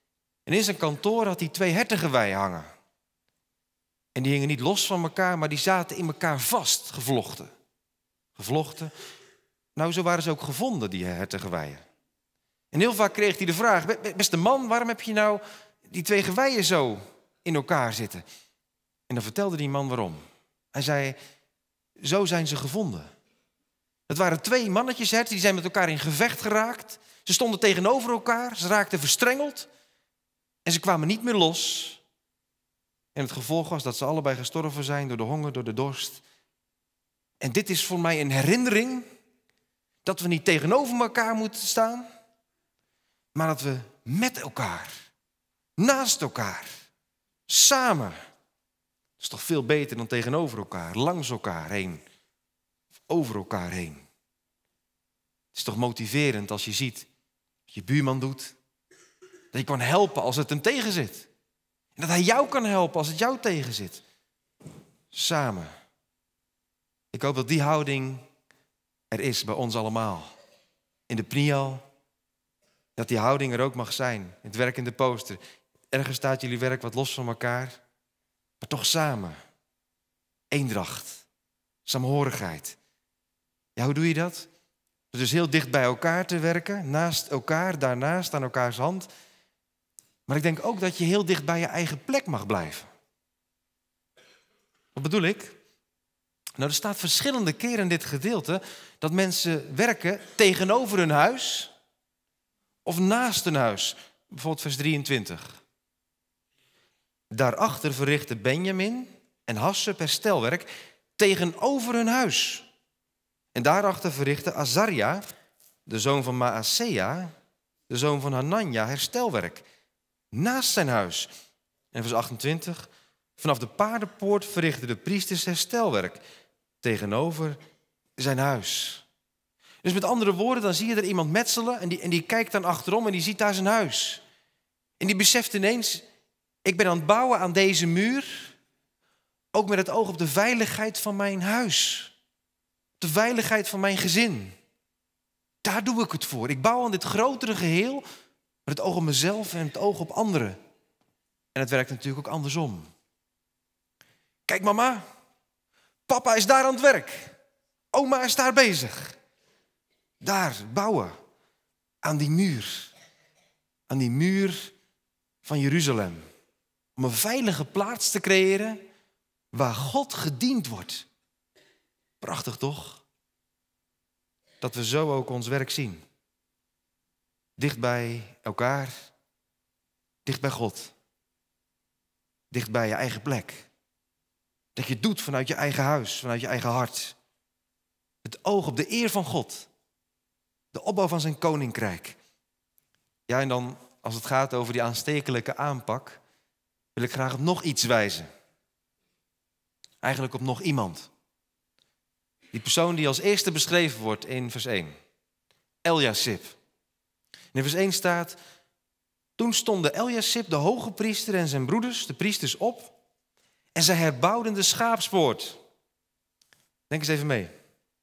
En in zijn kantoor had hij 2 hertengeweien hangen. En die hingen niet los van elkaar, maar die zaten in elkaar vast, gevlochten. Gevlochten. Nou, zo waren ze ook gevonden, die hertengeweien. En heel vaak kreeg hij de vraag: beste man, waarom heb je nou die 2 geweien zo in elkaar zitten? En dan vertelde die man waarom. Hij zei: zo zijn ze gevonden. Het waren 2 mannetjes herten, die zijn met elkaar in gevecht geraakt. Ze stonden tegenover elkaar, ze raakten verstrengeld. En ze kwamen niet meer los. En het gevolg was dat ze allebei gestorven zijn door de honger, door de dorst. En dit is voor mij een herinnering dat we niet tegenover elkaar moeten staan, maar dat we met elkaar, naast elkaar, samen. Dat is toch veel beter dan tegenover elkaar, langs elkaar heen, over elkaar heen. Het is toch motiverend als je ziet wat je buurman doet, dat je kan helpen als het hem tegenzit. En dat hij jou kan helpen als het jou tegenzit. Samen. Ik hoop dat die houding er is bij ons allemaal. In de Prial. Dat die houding er ook mag zijn. In het werk in de Poster. Ergens staat jullie werk wat los van elkaar. Maar toch samen. Eendracht. Saamhorigheid. Ja, hoe doe je dat? Dus heel dicht bij elkaar te werken. Naast elkaar, daarnaast, aan elkaars hand. Maar ik denk ook dat je heel dicht bij je eigen plek mag blijven. Wat bedoel ik? Nou, er staat verschillende keren in dit gedeelte dat mensen werken tegenover hun huis of naast hun huis. Bijvoorbeeld vers 23. Daarachter verrichten Benjamin en Hassub herstelwerk tegenover hun huis. En daarachter verrichtte Azaria, de zoon van Maasea, de zoon van Hanania, herstelwerk. Naast zijn huis. En vers 28. Vanaf de paardenpoort verrichten de priesters herstelwerk tegenover zijn huis. Dus met andere woorden, dan zie je er iemand metselen en die kijkt dan achterom en die ziet daar zijn huis. En die beseft ineens: ik ben aan het bouwen aan deze muur, ook met het oog op de veiligheid van mijn huis. De veiligheid van mijn gezin. Daar doe ik het voor. Ik bouw aan dit grotere geheel met het oog op mezelf en het oog op anderen. En het werkt natuurlijk ook andersom. Kijk mama, papa is daar aan het werk. Oma is daar bezig. Daar bouwen. Aan die muur. Aan die muur van Jeruzalem. Om een veilige plaats te creëren waar God gediend wordt. Prachtig toch? Dat we zo ook ons werk zien. Dicht bij elkaar. Dicht bij God. Dicht bij je eigen plek. Dat je het doet vanuit je eigen huis, vanuit je eigen hart. Het oog op de eer van God. De opbouw van zijn koninkrijk. Ja, en dan als het gaat over die aanstekelijke aanpak, wil ik graag op nog iets wijzen. Eigenlijk op nog iemand. Die persoon die als eerste beschreven wordt in vers 1. Eljasib. In vers 1 staat: toen stonden Eljasib, de hoge priester, en zijn broeders, de priesters, op. En zij herbouwden de schaapspoort. Denk eens even mee.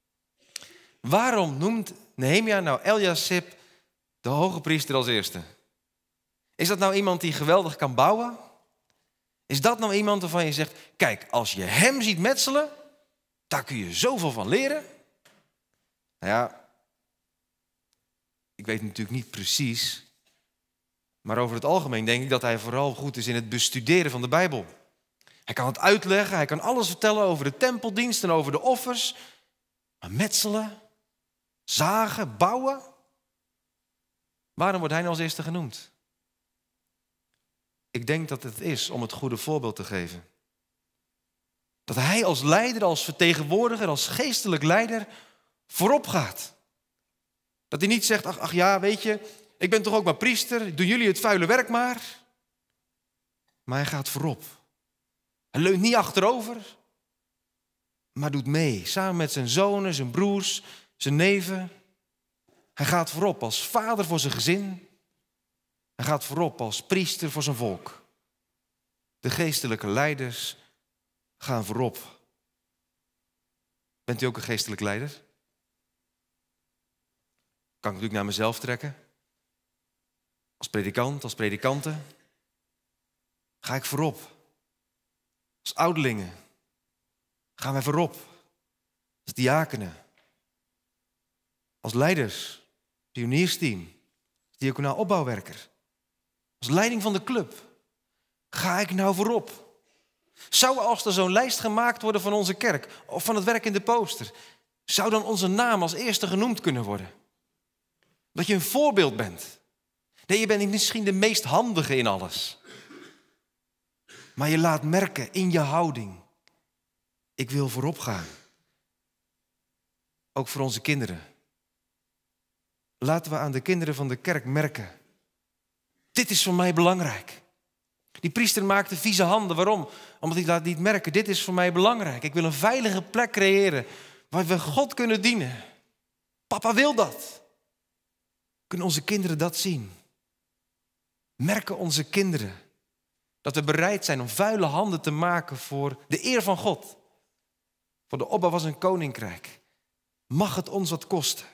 Waarom noemt Nehemia nou Eljasib, de hoge priester, als eerste? Is dat nou iemand die geweldig kan bouwen? Is dat nou iemand waarvan je zegt: kijk, als je hem ziet metselen, daar kun je zoveel van leren? Nou ja, ik weet natuurlijk niet precies. Maar over het algemeen denk ik dat hij vooral goed is in het bestuderen van de Bijbel. Hij kan het uitleggen, hij kan alles vertellen over de tempeldienst en over de offers. Maar metselen, zagen, bouwen. Waarom wordt hij nou als eerste genoemd? Ik denk dat het is om het goede voorbeeld te geven. Dat hij als leider, als vertegenwoordiger, als geestelijk leider voorop gaat. Dat hij niet zegt: ach ja, weet je, ik ben toch ook maar priester, doen jullie het vuile werk maar. Maar hij gaat voorop. Hij leunt niet achterover, maar doet mee. Samen met zijn zonen, zijn broers, zijn neven. Hij gaat voorop als vader voor zijn gezin. Hij gaat voorop als priester voor zijn volk. De geestelijke leiders gaan voorop. Bent u ook een geestelijk leider? Kan ik natuurlijk naar mezelf trekken. Als predikant, als predikante. ga ik voorop. Als ouderlingen gaan wij voorop. Als diakenen. Als leiders, pioniersteam, diaconaal opbouwwerker. Als leiding van de club. Ga ik nou voorop? Zou als er zo'n lijst gemaakt worden van onze kerk of van het werk in de poster, zou dan onze naam als eerste genoemd kunnen worden? Dat je een voorbeeld bent. Nee, je bent niet misschien de meest handige in alles. Maar je laat merken in je houding. Ik wil voorop gaan. Ook voor onze kinderen. Laten we aan de kinderen van de kerk merken. Dit is voor mij belangrijk. Die priester maakte vieze handen. Waarom? Omdat hij laat niet merken. Dit is voor mij belangrijk. Ik wil een veilige plek creëren waar we God kunnen dienen. Papa wil dat. Kunnen onze kinderen dat zien? Merken onze kinderen dat we bereid zijn om vuile handen te maken voor de eer van God. Voor de opbouw van zijn koninkrijk. Mag het ons wat kosten?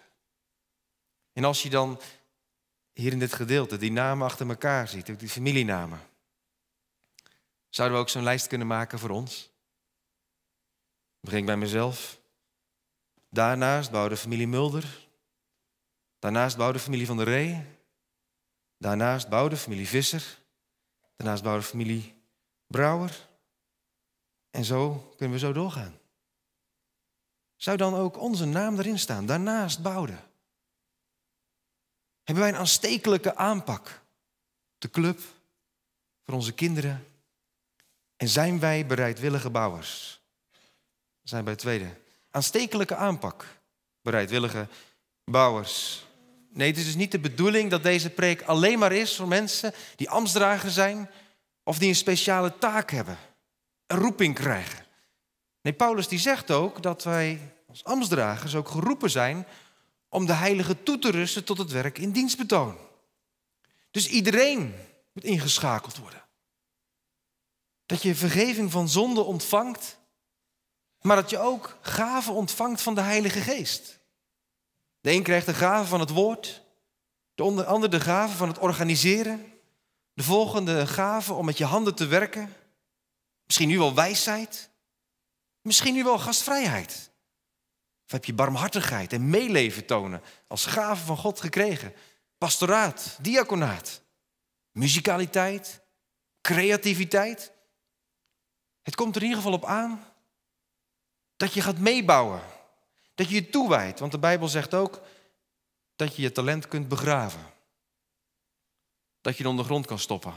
En als je dan hier in dit gedeelte die namen achter elkaar ziet, ook die familienamen. Zouden we ook zo'n lijst kunnen maken voor ons? Begin ik bij mezelf. Daarnaast bouwde de familie Mulder. Daarnaast bouwde de familie Van der Ree. Daarnaast bouwde de familie Visser. Daarnaast bouwde de familie Brouwer. En zo kunnen we zo doorgaan. Zou dan ook onze naam erin staan? Daarnaast bouwde. Hebben wij een aanstekelijke aanpak? De club, voor onze kinderen. En zijn wij bereidwillige bouwers? We zijn bij het tweede. Aanstekelijke aanpak. Bereidwillige bouwers. Nee, het is dus niet de bedoeling dat deze preek alleen maar is voor mensen die ambtsdrager zijn of die een speciale taak hebben. Een roeping krijgen. Nee, Paulus die zegt ook dat wij als ambtsdragers ook geroepen zijn om de heilige toe te rusten tot het werk in dienstbetoon. Dus iedereen moet ingeschakeld worden. Dat je vergeving van zonde ontvangt, maar dat je ook gaven ontvangt van de Heilige Geest. De een krijgt de gave van het woord, de ander de gave van het organiseren, de volgende een gave om met je handen te werken. Misschien nu wel wijsheid, misschien nu wel gastvrijheid. Of heb je barmhartigheid en meeleven tonen als gave van God gekregen. Pastoraat, diaconaat, muzikaliteit, creativiteit. Het komt er in ieder geval op aan dat je gaat meebouwen. Dat je je toewijdt, want de Bijbel zegt ook dat je je talent kunt begraven. Dat je het onder de grond kan stoppen.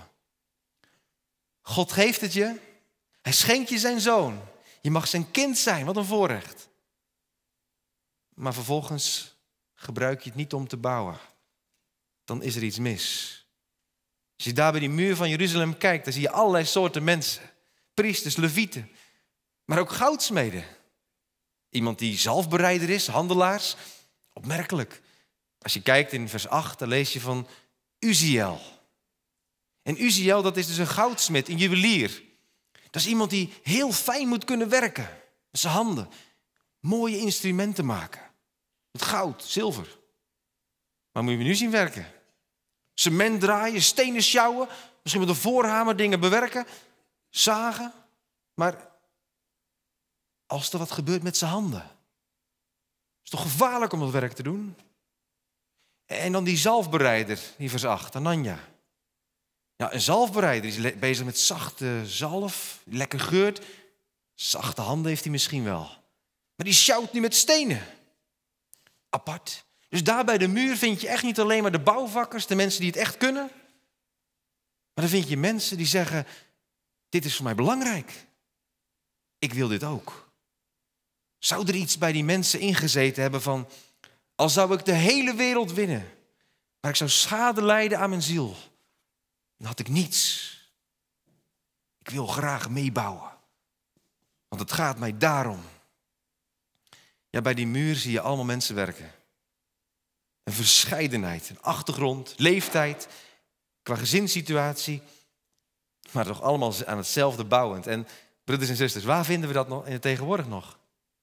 God geeft het je. Hij schenkt je zijn zoon. Je mag zijn kind zijn, wat een voorrecht. Maar vervolgens gebruik je het niet om te bouwen. Dan is er iets mis. Als je daar bij die muur van Jeruzalem kijkt, dan zie je allerlei soorten mensen. Priesters, levieten, maar ook goudsmeden. Iemand die zalfbereider is, handelaars. Opmerkelijk. Als je kijkt in vers 8, dan lees je van Uziel. En Uziel, dat is dus een goudsmid, een juwelier. Dat is iemand die heel fijn moet kunnen werken. Met zijn handen. Mooie instrumenten maken. Met goud, zilver. Maar moet je me nu zien werken? Cement draaien, stenen sjouwen. Misschien met een voorhamer dingen bewerken. Zagen. Maar als er wat gebeurt met zijn handen. Is toch gevaarlijk om dat werk te doen? En dan die zalfbereider, die vers 8, Anania. Ja, een zalfbereider is bezig met zachte zalf, lekker geurt. Zachte handen heeft hij misschien wel. Maar die sjouwt nu met stenen. Apart. Dus daar bij de muur vind je echt niet alleen maar de bouwvakkers, de mensen die het echt kunnen. Maar dan vind je mensen die zeggen, dit is voor mij belangrijk. Ik wil dit ook. Zou er iets bij die mensen ingezeten hebben van, al zou ik de hele wereld winnen, maar ik zou schade lijden aan mijn ziel, dan had ik niets. Ik wil graag meebouwen. Want het gaat mij daarom. Ja, bij die muur zie je allemaal mensen werken. Een verscheidenheid, een achtergrond, leeftijd, qua gezinssituatie. Maar toch allemaal aan hetzelfde bouwend. En broeders en zusters, waar vinden we dat nog in het tegenwoordig nog?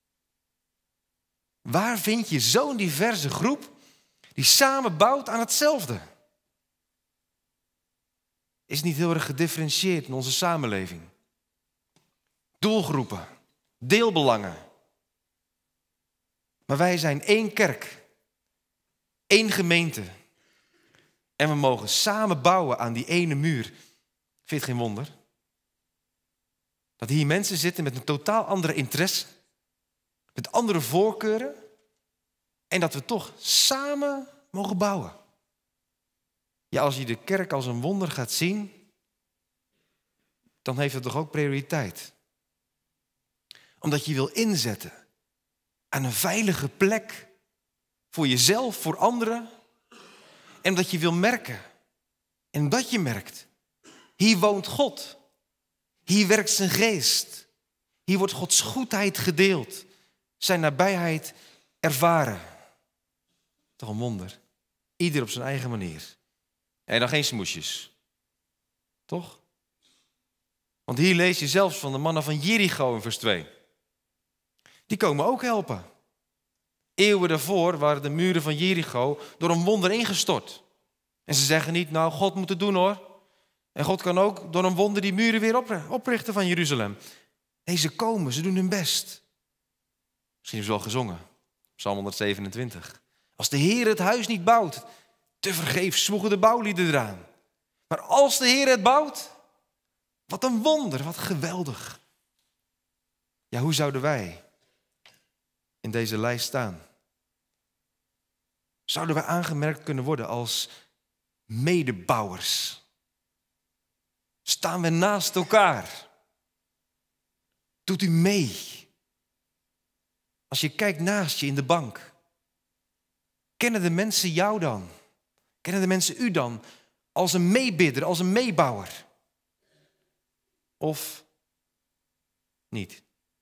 Waar vind je zo'n diverse groep die samen bouwt aan hetzelfde? is niet heel erg gedifferentieerd in onze samenleving. Doelgroepen, deelbelangen. Maar wij zijn één kerk, één gemeente. En we mogen samen bouwen aan die ene muur. Vind je het geen wonder? Dat hier mensen zitten met een totaal andere interesse, met andere voorkeuren. En dat we toch samen mogen bouwen. Ja, als je de kerk als een wonder gaat zien, dan heeft het toch ook prioriteit. Omdat je wil inzetten aan een veilige plek voor jezelf, voor anderen. En omdat je wil merken, en omdat je merkt, hier woont God. Hier werkt zijn geest. Hier wordt Gods goedheid gedeeld. Zijn nabijheid ervaren. Toch een wonder. Ieder op zijn eigen manier. En dan geen smoesjes. Toch? Want hier lees je zelfs van de mannen van Jericho in vers 2. Die komen ook helpen. Eeuwen daarvoor waren de muren van Jericho door een wonder ingestort. En ze zeggen niet, nou, God moet het doen hoor. En God kan ook door een wonder die muren weer oprichten van Jeruzalem. Nee, ze komen, ze doen hun best. Misschien is het wel gezongen. Psalm 127. Als de Heer het huis niet bouwt, tevergeefs zwoegen de bouwlieden eraan. Maar als de Heer het bouwt, wat een wonder, wat geweldig. Ja, hoe zouden wij in deze lijst staan? Zouden wij aangemerkt kunnen worden als medebouwers? Staan we naast elkaar? Doet u mee? Als je kijkt naast je in de bank, kennen de mensen jou dan? Kennen de mensen u dan als een meebidder, als een meebouwer? Of niet?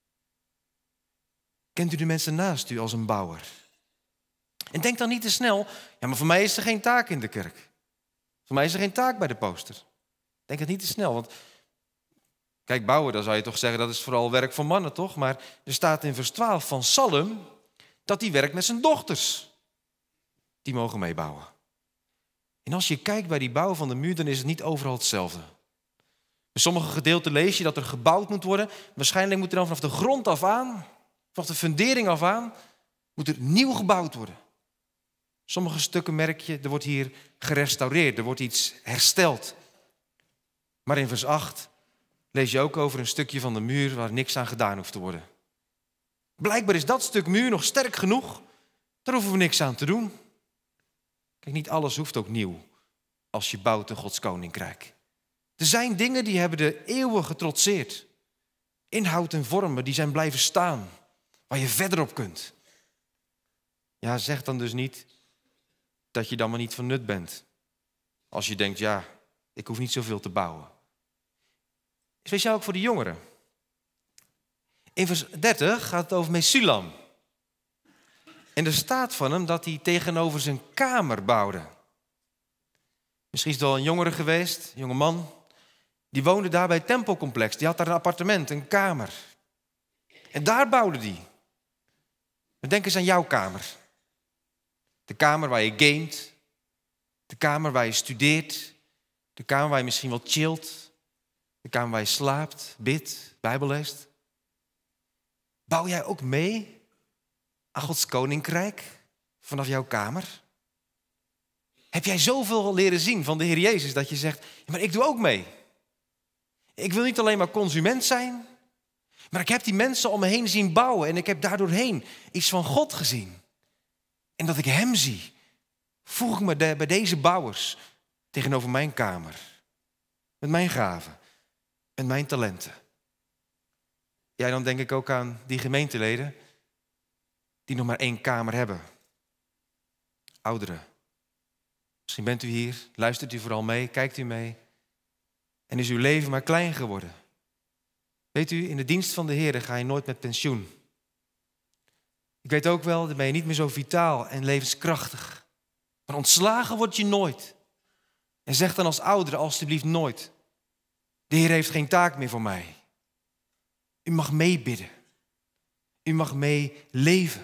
Kent u de mensen naast u als een bouwer? En denk dan niet te snel, ja, maar voor mij is er geen taak in de kerk. Voor mij is er geen taak bij de poster. Denk het niet te snel, want kijk, bouwen, dan zou je toch zeggen, dat is vooral werk voor mannen, toch? Maar er staat in vers 12 van Salem dat hij werkt met zijn dochters. Die mogen meebouwen. En als je kijkt bij die bouw van de muur, dan is het niet overal hetzelfde. In sommige gedeelten lees je dat er gebouwd moet worden. Waarschijnlijk moet er dan vanaf de grond af aan, vanaf de fundering af aan, moet er nieuw gebouwd worden. Sommige stukken merk je, er wordt hier gerestaureerd, er wordt iets hersteld. Maar in vers 8 lees je ook over een stukje van de muur waar niks aan gedaan hoeft te worden. Blijkbaar is dat stuk muur nog sterk genoeg, daar hoeven we niks aan te doen. Kijk, niet alles hoeft ook nieuw als je bouwt een Gods koninkrijk. Er zijn dingen die hebben de eeuwen getrotseerd. Inhoud en vormen, die zijn blijven staan, waar je verder op kunt. Ja, zeg dan dus niet dat je dan maar niet van nut bent. Als je denkt, ja, ik hoef niet zoveel te bouwen. Speciaal ook voor de jongeren. In vers 30 gaat het over Mesulam. En er staat van hem dat hij tegenover zijn kamer bouwde. Misschien is het wel een jongere geweest, een jonge man. Die woonde daar bij het tempelcomplex. Die had daar een appartement, een kamer. En daar bouwde hij. Maar denk eens aan jouw kamer. De kamer waar je gamet. De kamer waar je studeert. De kamer waar je misschien wel chillt. De kamer waar je slaapt, bidt, Bijbel leest. Bouw jij ook mee aan Gods koninkrijk vanaf jouw kamer? Heb jij zoveel leren zien van de Heer Jezus dat je zegt, ja, maar ik doe ook mee. Ik wil niet alleen maar consument zijn, maar ik heb die mensen om me heen zien bouwen en ik heb daardoorheen iets van God gezien. En dat ik hem zie, voeg ik me bij deze bouwers tegenover mijn kamer. Met mijn gaven, met mijn talenten. Ja, dan denk ik ook aan die gemeenteleden die nog maar 1 kamer hebben. Ouderen. Misschien bent u hier, luistert u vooral mee, kijkt u mee. En is uw leven maar klein geworden. Weet u, in de dienst van de Heer ga je nooit met pensioen. Ik weet ook wel, dan ben je niet meer zo vitaal en levenskrachtig. Maar ontslagen word je nooit. En zeg dan als ouderen alstublieft nooit. De Heer heeft geen taak meer voor mij. U mag meebidden. U mag meeleven.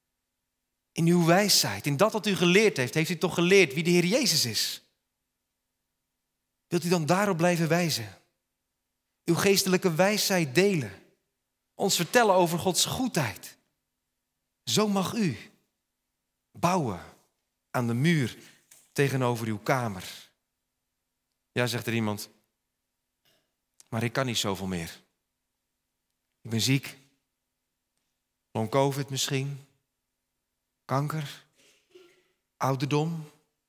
In uw wijsheid, in dat wat u geleerd heeft, heeft u toch geleerd wie de Heer Jezus is. Wilt u dan daarop blijven wijzen? Uw geestelijke wijsheid delen. Ons vertellen over Gods goedheid. Zo mag u bouwen aan de muur tegenover uw kamer. Ja, zegt er iemand, maar ik kan niet zoveel meer. Ik ben ziek. Long COVID misschien. Kanker. Ouderdom.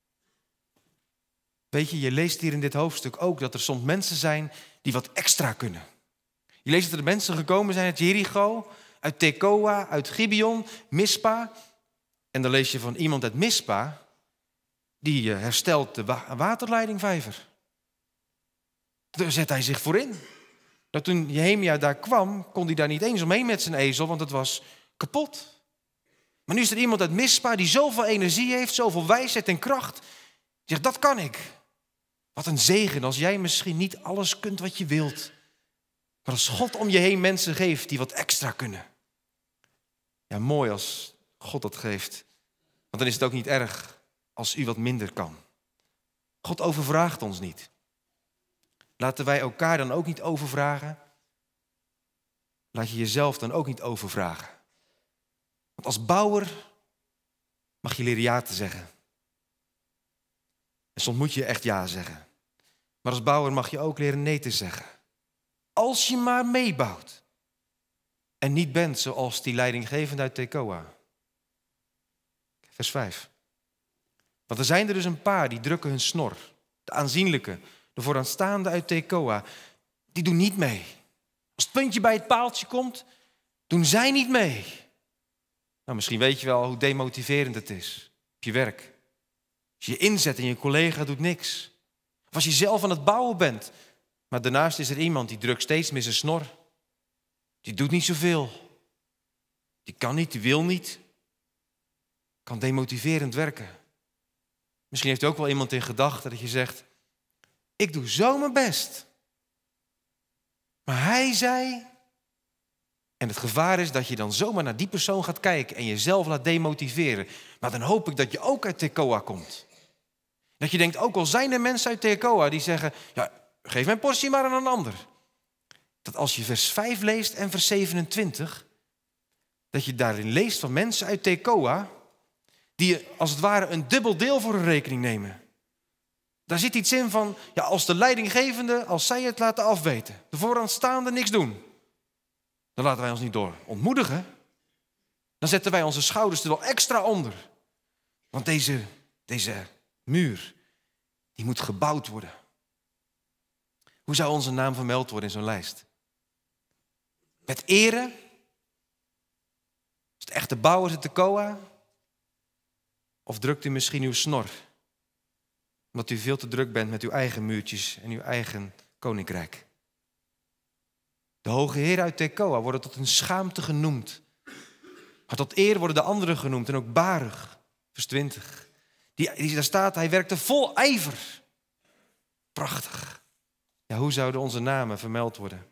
Weet je leest hier in dit hoofdstuk ook dat er soms mensen zijn die wat extra kunnen. Je leest dat er mensen gekomen zijn uit Jericho, uit Tekoa, uit Gibeon, Mispa. En dan lees je van iemand uit Mispa, die herstelt de waterleidingvijver. Daar zet hij zich voor in. Dat toen Nehemia daar kwam, kon hij daar niet eens omheen met zijn ezel, want het was kapot. Maar nu is er iemand uit Mispa die zoveel energie heeft, zoveel wijsheid en kracht. Die zegt, dat kan ik. Wat een zegen als jij misschien niet alles kunt wat je wilt. Maar als God om je heen mensen geeft die wat extra kunnen. Ja, mooi als God dat geeft. Want dan is het ook niet erg als u wat minder kan. God overvraagt ons niet. Laten wij elkaar dan ook niet overvragen. Laat je jezelf dan ook niet overvragen. Want als bouwer mag je leren ja te zeggen. En soms moet je echt ja zeggen. Maar als bouwer mag je ook leren nee te zeggen. Als je maar meebouwt. En niet bent zoals die leidinggevende uit Tekoa. Vers 5. Want er zijn er dus een paar die drukken hun snor. De aanzienlijke, de vooraanstaande uit Tekoa. Die doen niet mee. Als het puntje bij het paaltje komt, doen zij niet mee. Nou, misschien weet je wel hoe demotiverend het is op je werk. Als je je inzet en je collega doet niks. Of als je zelf aan het bouwen bent. Maar daarnaast is er iemand die drukt steeds meer zijn snor. Die doet niet zoveel. Die kan niet, die wil niet. Kan demotiverend werken. Misschien heeft u ook wel iemand in gedachten dat je zegt, ik doe zo mijn best. Maar hij zei. En het gevaar is dat je dan zomaar naar die persoon gaat kijken en jezelf laat demotiveren. Maar dan hoop ik dat je ook uit Tekoa komt. Dat je denkt, ook al zijn er mensen uit Tekoa die zeggen, ja, geef mijn portie maar aan een ander. Dat als je vers 5 leest en vers 27, dat je daarin leest van mensen uit Tekoa, die als het ware een dubbel deel voor hun rekening nemen. Daar zit iets in van, ja, als de leidinggevende, als zij het laten afweten, de vooraanstaande niks doen, dan laten wij ons niet door ontmoedigen. Dan zetten wij onze schouders er wel extra onder. Want deze muur, die moet gebouwd worden. Hoe zou onze naam vermeld worden in zo'n lijst? Met ere? Is het echte bouwers uit Tekoa? Of drukt u misschien uw snor? Omdat u veel te druk bent met uw eigen muurtjes en uw eigen koninkrijk. De hoge heren uit Tekoa worden tot een schaamte genoemd. Maar tot eer worden de anderen genoemd. En ook Baruch, vers 20. Die daar staat, hij werkte vol ijver. Prachtig. Ja, hoe zouden onze namen vermeld worden?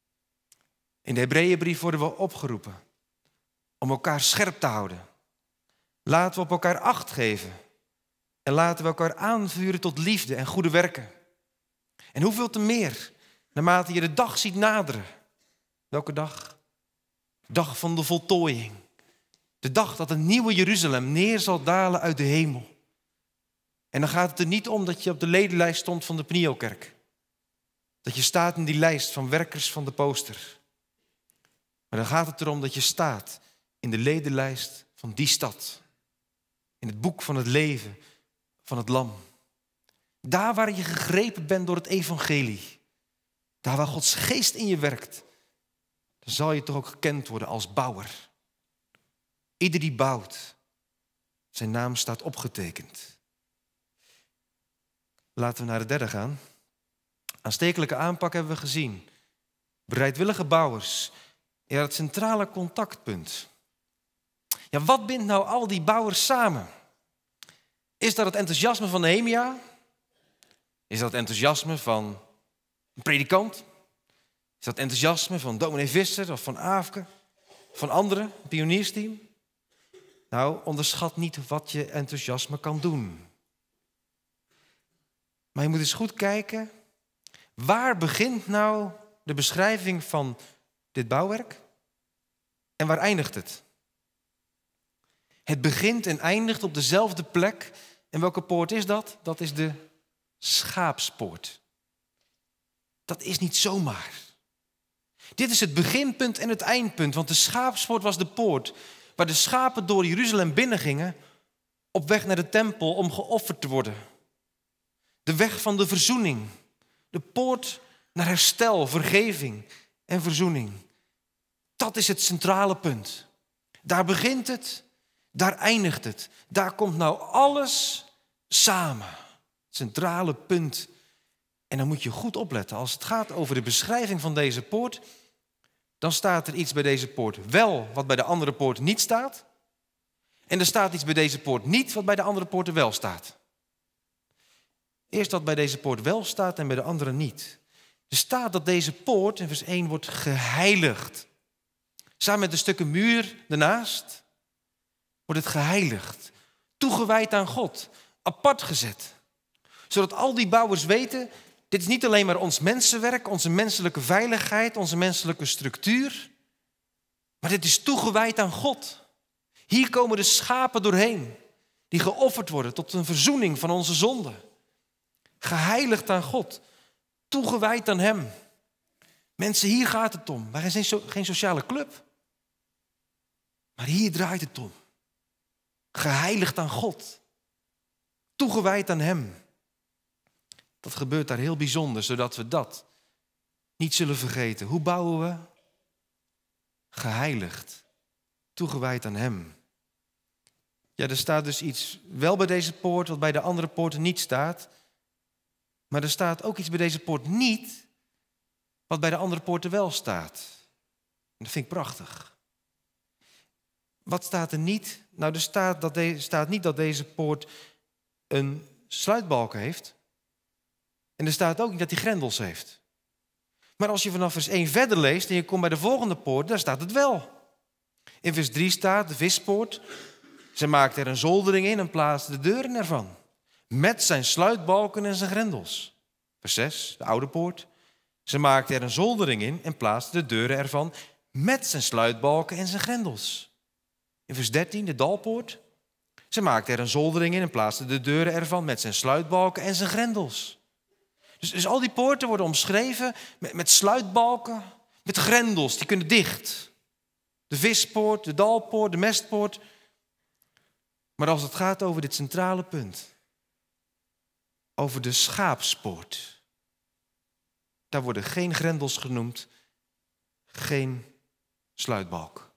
In de Hebreeënbrief worden we opgeroepen om elkaar scherp te houden. Laten we op elkaar acht geven. En laten we elkaar aanvuren tot liefde en goede werken. En hoeveel te meer, naarmate je de dag ziet naderen. Welke dag? De dag van de voltooiing. De dag dat een nieuwe Jeruzalem neer zal dalen uit de hemel. En dan gaat het er niet om dat je op de ledenlijst stond van de Pniokerk. Dat je staat in die lijst van werkers van de poster. Maar dan gaat het erom dat je staat in de ledenlijst van die stad. In het boek van het leven van het lam. Daar waar je gegrepen bent door het evangelie. Daar waar Gods geest in je werkt. Dan zal je toch ook gekend worden als bouwer. Ieder die bouwt, zijn naam staat opgetekend. Laten we naar de derde gaan. Aanstekelijke aanpak hebben we gezien. Bereidwillige bouwers. Ja, het centrale contactpunt. Ja, wat bindt nou al die bouwers samen? Is dat het enthousiasme van Nehemia? Is dat het enthousiasme van een predikant? Is dat het enthousiasme van dominee Visser of van Aafke? Van anderen, een pioniersteam? Nou, onderschat niet wat je enthousiasme kan doen. Maar je moet eens goed kijken Waar begint nou de beschrijving van dit bouwwerk? En waar eindigt het? Het begint en eindigt op dezelfde plek. En welke poort is dat? Dat is de Schaapspoort. Dat is niet zomaar. Dit is het beginpunt en het eindpunt. Want de Schaapspoort was de poort waar de schapen door Jeruzalem binnengingen op weg naar de tempel om geofferd te worden. De weg van de verzoening. De poort naar herstel, vergeving en verzoening. Dat is het centrale punt. Daar begint het, daar eindigt het. Daar komt nou alles samen. Het centrale punt. En dan moet je goed opletten. Als het gaat over de beschrijving van deze poort, dan staat er iets bij deze poort wel wat bij de andere poort niet staat. En er staat iets bij deze poort niet wat bij de andere poorten wel staat. Eerst wat bij deze poort wel staat en bij de andere niet. Er staat dat deze poort in vers 1 wordt geheiligd. Samen met de stukken muur ernaast wordt het geheiligd. Toegewijd aan God. Apart gezet. Zodat al die bouwers weten, dit is niet alleen maar ons mensenwerk, onze menselijke veiligheid, onze menselijke structuur. Maar dit is toegewijd aan God. Hier komen de schapen doorheen. Die geofferd worden tot een verzoening van onze zonden. Geheiligd aan God. Toegewijd aan hem. Mensen, hier gaat het om. Wij zijn geen sociale club. Maar hier draait het om. Geheiligd aan God. Toegewijd aan hem. Dat gebeurt daar heel bijzonder, zodat we dat niet zullen vergeten. Hoe bouwen we? Geheiligd. Toegewijd aan hem. Ja, er staat dus iets wel bij deze poort wat bij de andere poorten niet staat. Maar er staat ook iets bij deze poort niet wat bij de andere poorten wel staat. En dat vind ik prachtig. Wat staat er niet? Nou, er staat niet dat deze poort een sluitbalk heeft. En er staat ook niet dat hij grendels heeft. Maar als je vanaf vers 1 verder leest en je komt bij de volgende poort, daar staat het wel. In vers 3 staat de vispoort. Ze maakte er een zoldering in en plaatste de deuren ervan. Met zijn sluitbalken en zijn grendels. Vers 6, de oude poort. Ze maakte er een zoldering in en plaatste de deuren ervan. Met zijn sluitbalken en zijn grendels. In vers 13, de dalpoort. Ze maakte er een zoldering in en plaatste de deuren ervan. Met zijn sluitbalken en zijn grendels. Dus al die poorten worden omschreven met sluitbalken, met grendels, die kunnen dicht. De vispoort, de dalpoort, de mestpoort. Maar als het gaat over dit centrale punt, over de Schaapspoort, daar worden geen grendels genoemd, geen sluitbalk.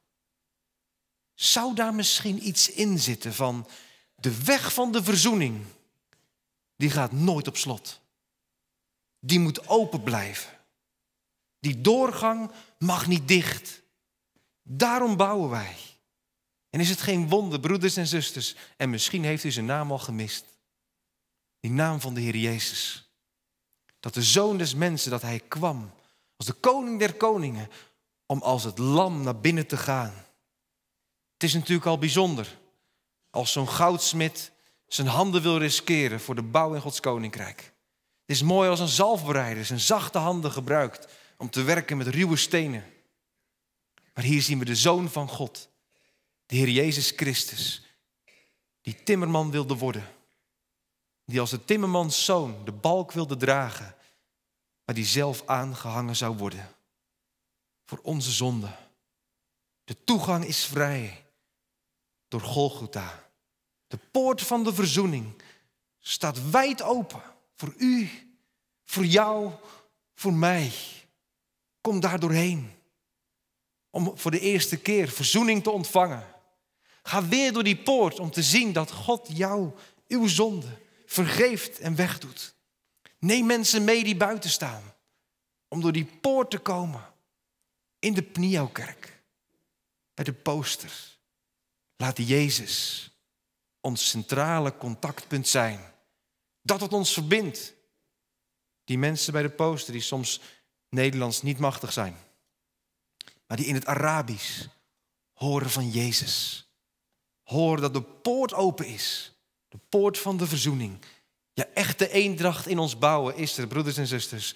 Zou daar misschien iets in zitten van de weg van de verzoening, die gaat nooit op slot. Die moet open blijven. Die doorgang mag niet dicht. Daarom bouwen wij. En is het geen wonder, broeders en zusters, en misschien heeft u zijn naam al gemist. Die naam van de Heer Jezus. Dat de Zoon des mensen, dat hij kwam als de koning der koningen, om als het lam naar binnen te gaan. Het is natuurlijk al bijzonder als zo'n goudsmid zijn handen wil riskeren voor de bouw in Gods koninkrijk. Het is mooi als een zalfbereider zijn zachte handen gebruikt om te werken met ruwe stenen. Maar hier zien we de Zoon van God, de Heer Jezus Christus, die timmerman wilde worden. Die als de timmermanszoon de balk wilde dragen, maar die zelf aangehangen zou worden. Voor onze zonde. De toegang is vrij door Golgotha. De poort van de verzoening staat wijd open. Voor u, voor jou, voor mij. Kom daar doorheen. Om voor de eerste keer verzoening te ontvangen. Ga weer door die poort om te zien dat God jou, uw zonde, vergeeft en wegdoet. Neem mensen mee die buiten staan. Om door die poort te komen. In de Pneukerk. Bij de poster. Laat Jezus ons centrale contactpunt zijn. Dat wat ons verbindt. Die mensen bij de poster die soms Nederlands niet machtig zijn. Maar die in het Arabisch horen van Jezus. Horen dat de poort open is. De poort van de verzoening. Ja, echte eendracht in ons bouwen is er, broeders en zusters.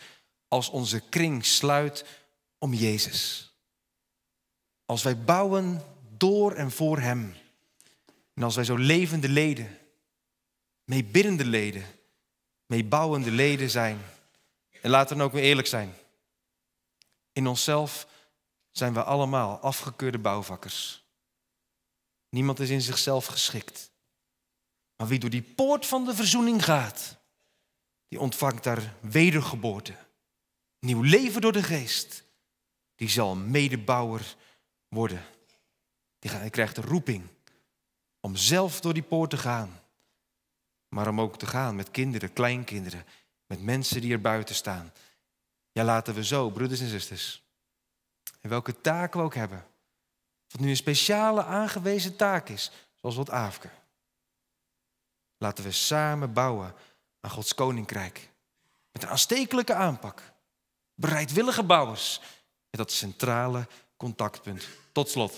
als onze kring sluit om Jezus. Als wij bouwen door en voor hem. En als wij zo levende leden, meebiddende leden, meebouwende leden zijn. En laten we dan ook weer eerlijk zijn. In onszelf zijn we allemaal afgekeurde bouwvakkers. Niemand is in zichzelf geschikt. Maar wie door die poort van de verzoening gaat, die ontvangt daar wedergeboorte. Nieuw leven door de geest. Die zal medebouwer worden. Die krijgt de roeping om zelf door die poort te gaan. Maar om ook te gaan met kinderen, kleinkinderen, met mensen die er buiten staan. Ja, laten we zo, broeders en zusters, en welke taak we ook hebben. Of het nu een speciale aangewezen taak is, zoals wat Aafke. Laten we samen bouwen aan Gods koninkrijk. Met een aanstekelijke aanpak. Bereidwillige bouwers. Met dat centrale contactpunt. Tot slot.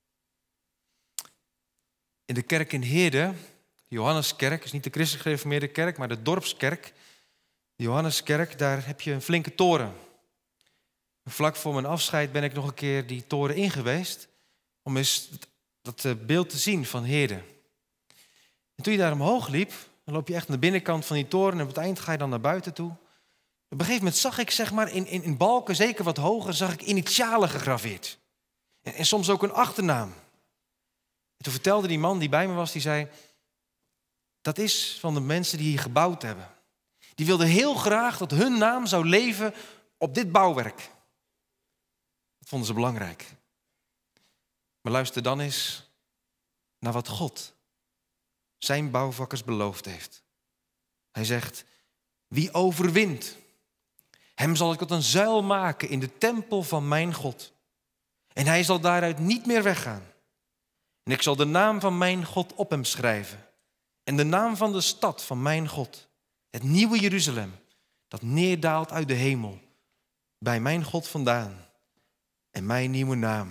In de kerk in Heerde, de Johanneskerk, is niet de christelijk gereformeerde kerk, maar de dorpskerk. De Johanneskerk, daar heb je een flinke toren. Vlak voor mijn afscheid ben ik nog een keer die toren in geweest. Om eens dat beeld te zien van Heerde. En toen je daar omhoog liep, dan loop je echt naar de binnenkant van die toren. En op het eind ga je dan naar buiten toe. Op een gegeven moment zag ik, zeg maar, in balken, zeker wat hoger, zag ik initialen gegraveerd. En soms ook een achternaam. En toen vertelde die man die bij me was, die zei, dat is van de mensen die hier gebouwd hebben. Die wilden heel graag dat hun naam zou leven op dit bouwwerk. Dat vonden ze belangrijk. Maar luister dan eens naar wat God zijn bouwvakkers beloofd heeft. Hij zegt, wie overwint, hem zal ik tot een zuil maken in de tempel van mijn God. En hij zal daaruit niet meer weggaan. En ik zal de naam van mijn God op hem schrijven. En de naam van de stad van mijn God. Het nieuwe Jeruzalem, dat neerdaalt uit de hemel. Bij mijn God vandaan. En mijn nieuwe naam.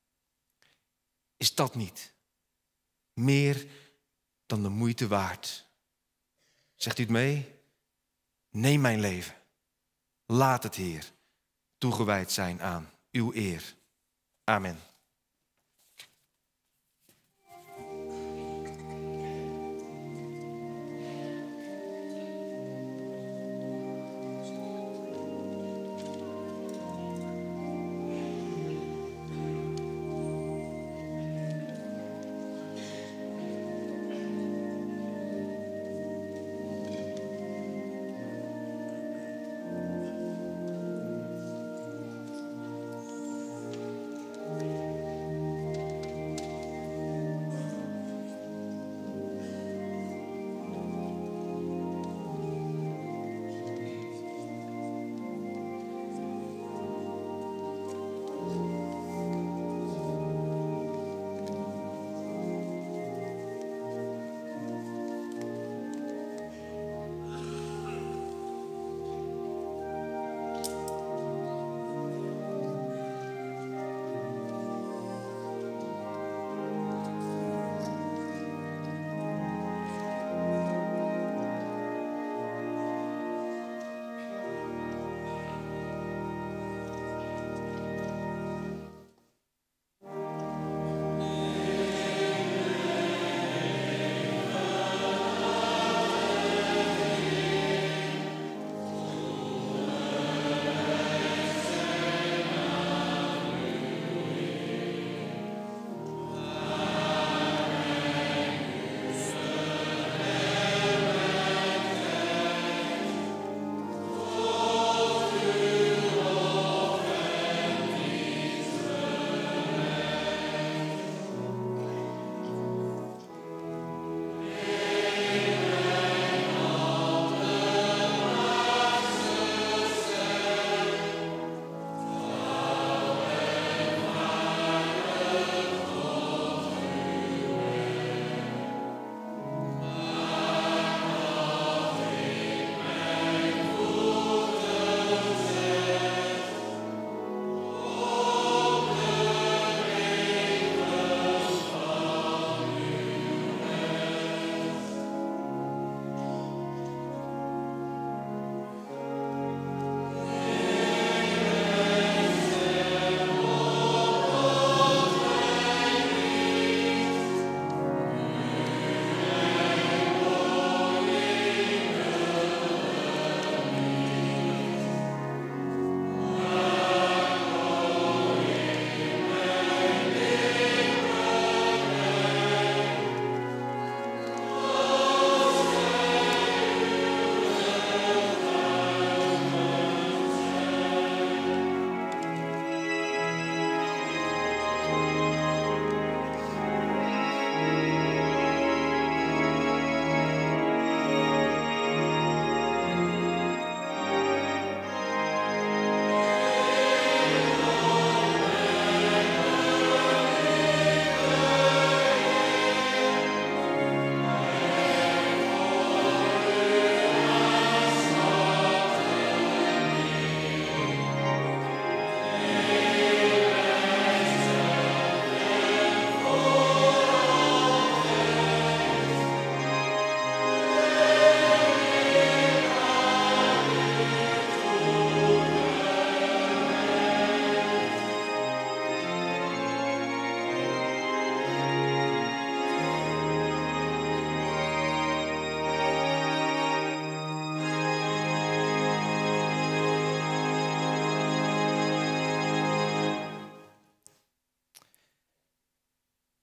Is dat niet meer dan de moeite waard? Zegt u het mee? Neem mijn leven. Laat het, Heer, toegewijd zijn aan uw eer. Amen.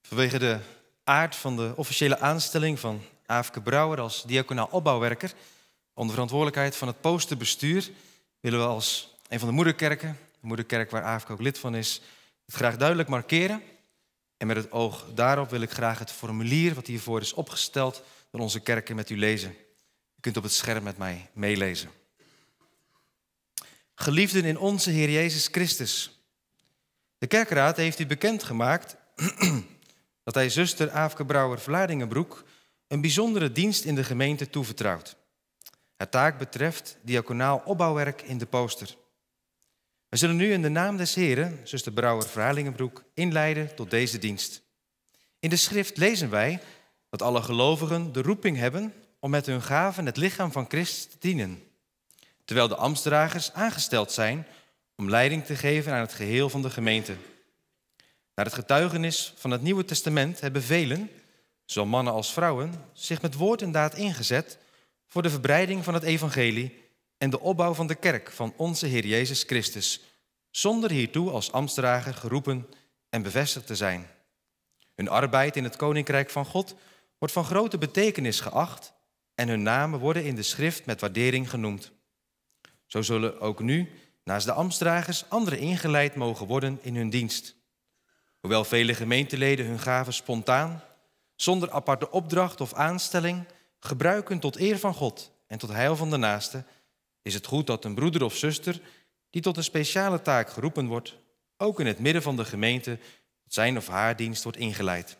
Vanwege de aard van de officiële aanstelling van Aafke Brouwer als diaconaal opbouwwerker, onder verantwoordelijkheid van het posterbestuur, willen we als een van de moederkerken, de moederkerk waar Aafke ook lid van is, het graag duidelijk markeren. En met het oog daarop wil ik graag het formulier wat hiervoor is opgesteld door onze kerken met u lezen. U kunt op het scherm met mij meelezen. Geliefden in onze Heer Jezus Christus. De kerkraad heeft u bekendgemaakt dat hij zuster Aafke Brouwer Vlaardingenbroek een bijzondere dienst in de gemeente toevertrouwt. Haar taak betreft diaconaal opbouwwerk in de Pooster. We zullen nu in de naam des Heren, zuster Brouwer Vlaardingenbroek, inleiden tot deze dienst. In de schrift lezen wij dat alle gelovigen de roeping hebben om met hun gaven het lichaam van Christus te dienen, terwijl de ambtsdragers aangesteld zijn om leiding te geven aan het geheel van de gemeente. Naar het getuigenis van het Nieuwe Testament hebben velen, zowel mannen als vrouwen, zich met woord en daad ingezet voor de verbreiding van het evangelie en de opbouw van de kerk van onze Heer Jezus Christus, zonder hiertoe als ambtsdrager geroepen en bevestigd te zijn. Hun arbeid in het Koninkrijk van God wordt van grote betekenis geacht en hun namen worden in de schrift met waardering genoemd. Zo zullen ook nu, naast de ambtsdragers, anderen ingeleid mogen worden in hun dienst. Hoewel vele gemeenteleden hun gaven spontaan, zonder aparte opdracht of aanstelling, gebruiken tot eer van God en tot heil van de naaste, is het goed dat een broeder of zuster die tot een speciale taak geroepen wordt, ook in het midden van de gemeente tot zijn of haar dienst wordt ingeleid.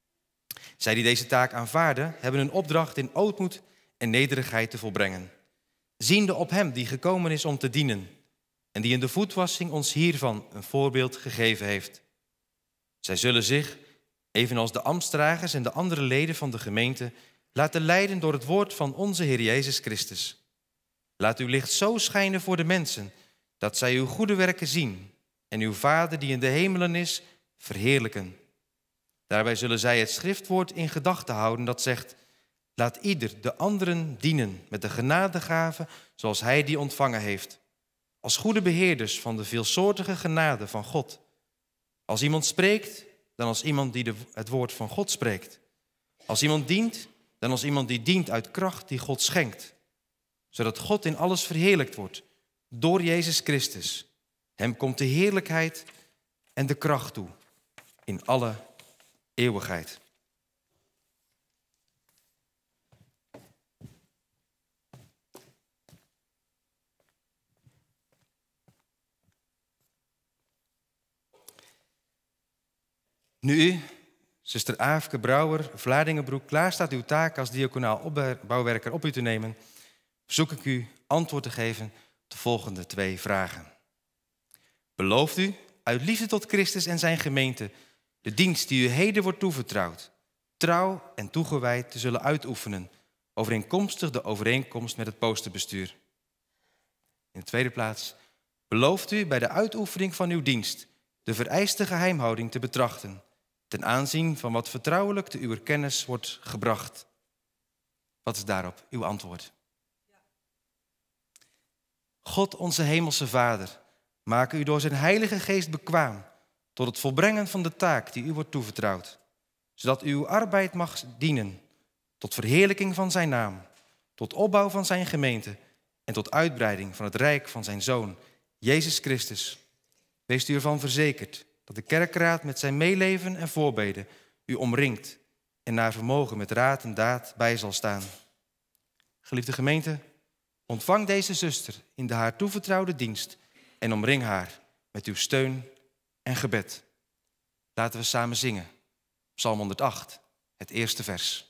Zij die deze taak aanvaarden, hebben een opdracht in ootmoed en nederigheid te volbrengen, ziende op hem die gekomen is om te dienen en die in de voetwassing ons hiervan een voorbeeld gegeven heeft. Zij zullen zich, evenals de ambtsdragers en de andere leden van de gemeente, laten leiden door het woord van onze Heer Jezus Christus. Laat uw licht zo schijnen voor de mensen, dat zij uw goede werken zien en uw Vader die in de hemelen is, verheerlijken. Daarbij zullen zij het schriftwoord in gedachten houden dat zegt: laat ieder de anderen dienen met de genadegave zoals hij die ontvangen heeft, als goede beheerders van de veelsoortige genade van God. Als iemand spreekt, dan als iemand die het woord van God spreekt. Als iemand dient, dan als iemand die dient uit kracht die God schenkt. Zodat God in alles verheerlijkt wordt door Jezus Christus. Hem komt de heerlijkheid en de kracht toe in alle eeuwigheid. Nu u, zuster Aafke Brouwer Vlaardingenbroek, klaar staat uw taak als diaconaal opbouwwerker op u te nemen, verzoek ik u antwoord te geven op de volgende 2 vragen. Belooft u uit liefde tot Christus en zijn gemeente de dienst die u heden wordt toevertrouwd, trouw en toegewijd te zullen uitoefenen, overeenkomstig de overeenkomst met het posterbestuur? In de tweede plaats, belooft u bij de uitoefening van uw dienst de vereiste geheimhouding te betrachten, ten aanzien van wat vertrouwelijk te uw kennis wordt gebracht? Wat is daarop uw antwoord? Ja. God, onze hemelse Vader, maak u door zijn heilige geest bekwaam tot het volbrengen van de taak die u wordt toevertrouwd, zodat uw arbeid mag dienen tot verheerlijking van zijn naam, tot opbouw van zijn gemeente en tot uitbreiding van het rijk van zijn Zoon, Jezus Christus. Wees u ervan verzekerd dat de kerkraad met zijn meeleven en voorbeden u omringt en naar vermogen met raad en daad bij zal staan. Geliefde gemeente, ontvang deze zuster in de haar toevertrouwde dienst en omring haar met uw steun en gebed. Laten we samen zingen. Psalm 108, het eerste vers.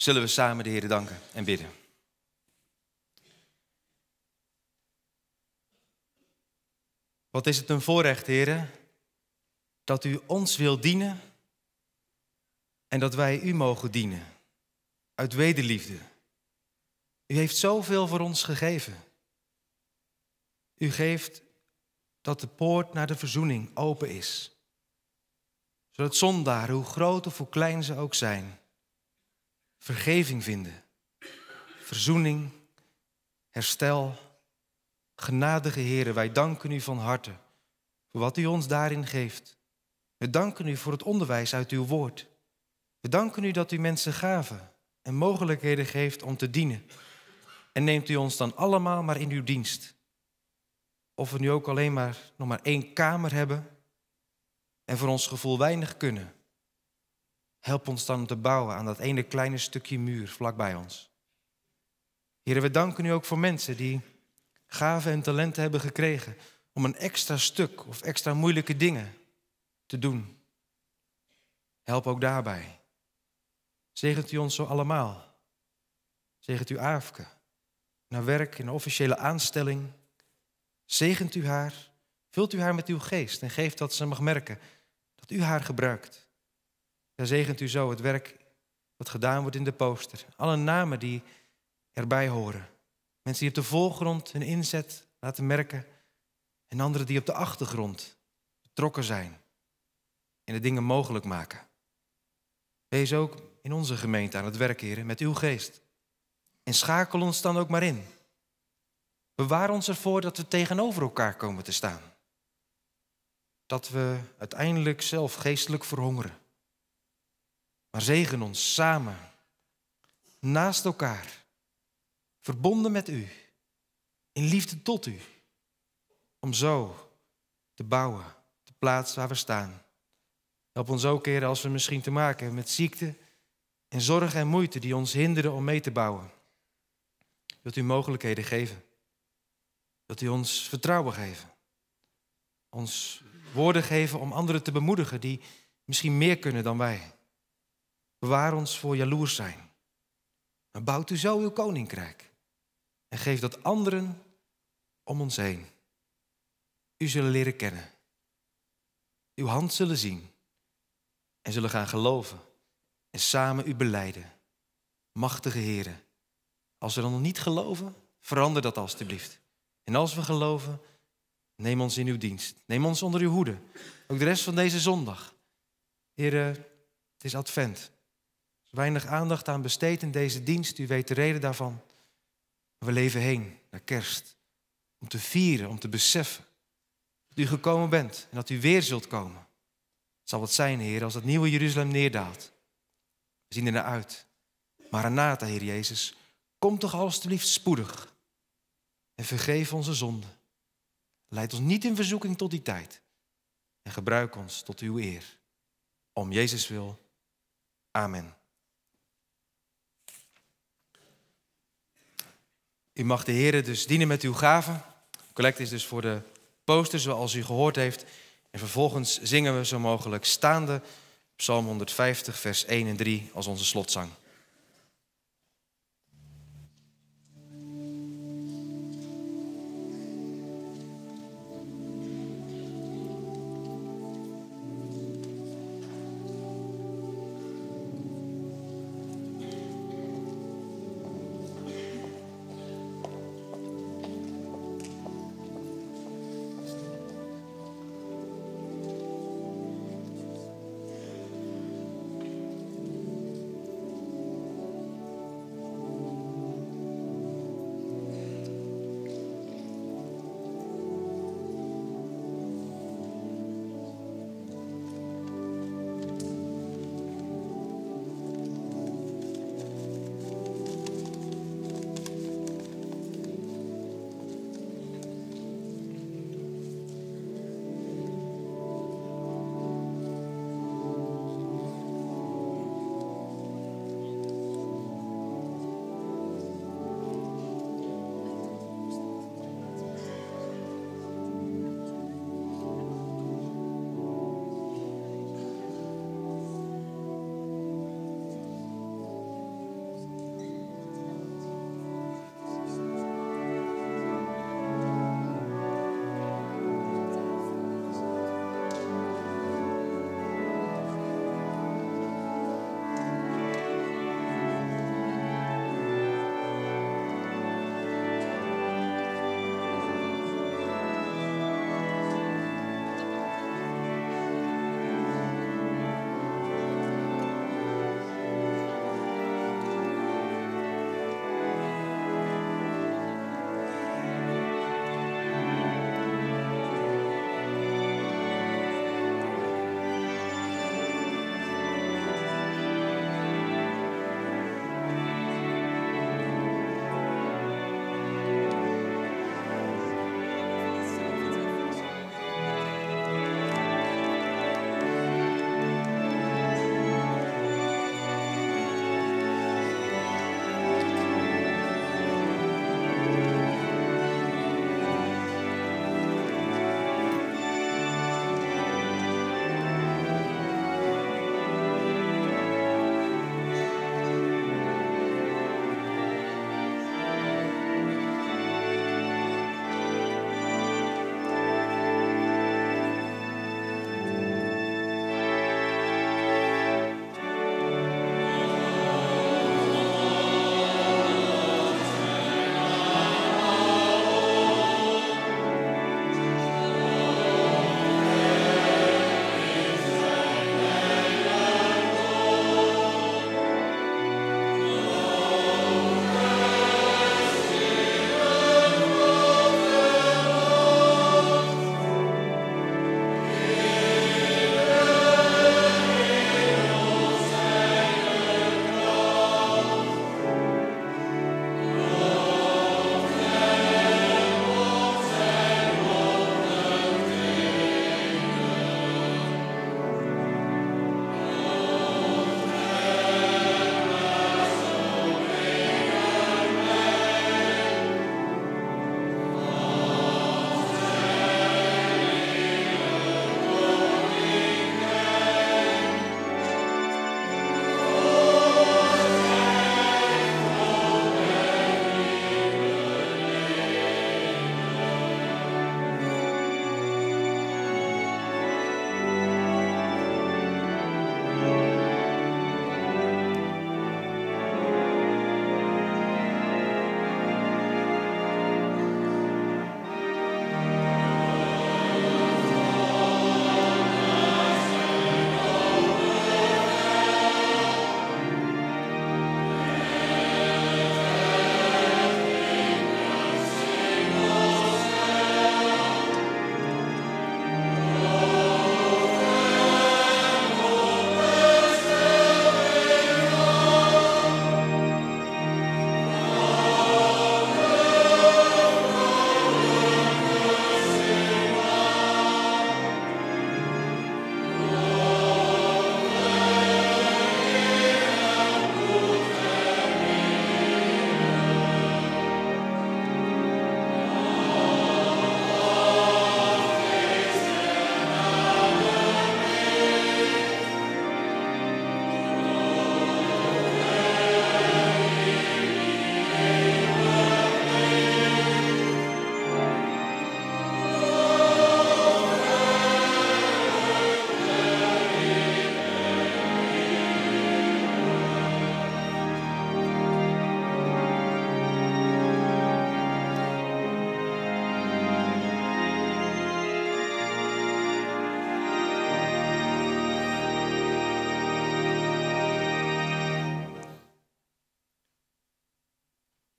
Zullen we samen de Heer danken en bidden. Wat is het een voorrecht, Heer, dat u ons wilt dienen en dat wij u mogen dienen. Uit wederliefde. U heeft zoveel voor ons gegeven. U geeft dat de poort naar de verzoening open is. Zodat zondaren, hoe groot of hoe klein ze ook zijn, vergeving vinden. Verzoening, herstel. Genadige Heere, wij danken u van harte voor wat u ons daarin geeft. We danken u voor het onderwijs uit uw woord. We danken u dat u mensen gaven en mogelijkheden geeft om te dienen. En neemt u ons dan allemaal maar in uw dienst. Of we nu ook alleen maar nog maar 1 kamer hebben en voor ons gevoel weinig kunnen. Help ons dan te bouwen aan dat ene kleine stukje muur vlakbij ons. Heere, we danken u ook voor mensen die gaven en talenten hebben gekregen om een extra stuk of extra moeilijke dingen te doen. Help ook daarbij. Zegent u ons zo allemaal. Zegent u Aafke. Naar werk, in een officiële aanstelling. Zegent u haar. Vult u haar met uw geest en geeft dat ze mag merken dat u haar gebruikt. Ja, zegent u zo het werk wat gedaan wordt in de poster. Alle namen die erbij horen. Mensen die op de voorgrond hun inzet laten merken. En anderen die op de achtergrond betrokken zijn. En de dingen mogelijk maken. Wees ook in onze gemeente aan het werk, Heer, met uw geest. En schakel ons dan ook maar in. Bewaar ons ervoor dat we tegenover elkaar komen te staan. Dat we uiteindelijk zelf geestelijk verhongeren. Maar zegen ons samen, naast elkaar, verbonden met u, in liefde tot u. Om zo te bouwen, de plaats waar we staan. Help ons ook, Heer, als we misschien te maken hebben met ziekte en zorg en moeite die ons hinderen om mee te bouwen. Wilt u mogelijkheden geven? Wilt u ons vertrouwen geven? Ons woorden geven om anderen te bemoedigen die misschien meer kunnen dan wij. Bewaar ons voor jaloers zijn. Maar bouwt u zo uw koninkrijk. En geef dat anderen om ons heen u zullen leren kennen. Uw hand zullen zien. En zullen gaan geloven. En samen u belijden. Machtige Heere. Als we dan nog niet geloven, verander dat alstublieft. En als we geloven, neem ons in uw dienst. Neem ons onder uw hoede. Ook de rest van deze zondag. Heere, het is Advent. Er is weinig aandacht aan besteed in deze dienst. U weet de reden daarvan. Maar we leven heen naar kerst. Om te vieren, om te beseffen dat u gekomen bent en dat u weer zult komen. Het zal wat zijn, Heer, als het nieuwe Jeruzalem neerdaalt. We zien er naar uit. Maranatha, Heer Jezus, kom toch alstublieft spoedig. En vergeef onze zonden. Leid ons niet in verzoeking tot die tijd. En gebruik ons tot uw eer. Om Jezus wil. Amen. U mag de Heer dus dienen met uw gaven. Collect is dus voor de poster zoals u gehoord heeft. En vervolgens zingen we zo mogelijk staande Psalm 150 vers 1 en 3 als onze slotzang.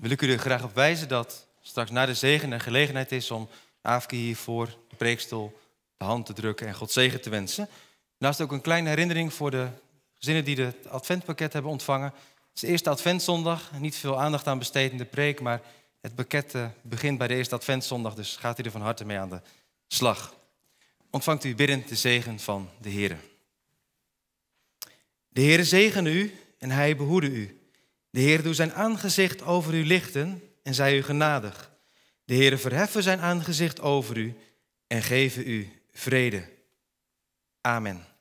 wil ik u er graag op wijzen dat straks na de zegen een gelegenheid is om Aafke hier voor de preekstoel de hand te drukken en God zegen te wensen. Daarnaast ook een kleine herinnering voor de gezinnen die het adventpakket hebben ontvangen. Het is de eerste adventszondag, niet veel aandacht aan besteed in de preek, maar het pakket begint bij de eerste adventszondag, dus gaat u er van harte mee aan de slag. Ontvangt u biddend de zegen van de Heere. De Heere zegene u en hij behoede u. De Heere doe zijn aangezicht over u lichten en zij u genadig. De Heere verheffen zijn aangezicht over u en geven u vrede. Amen.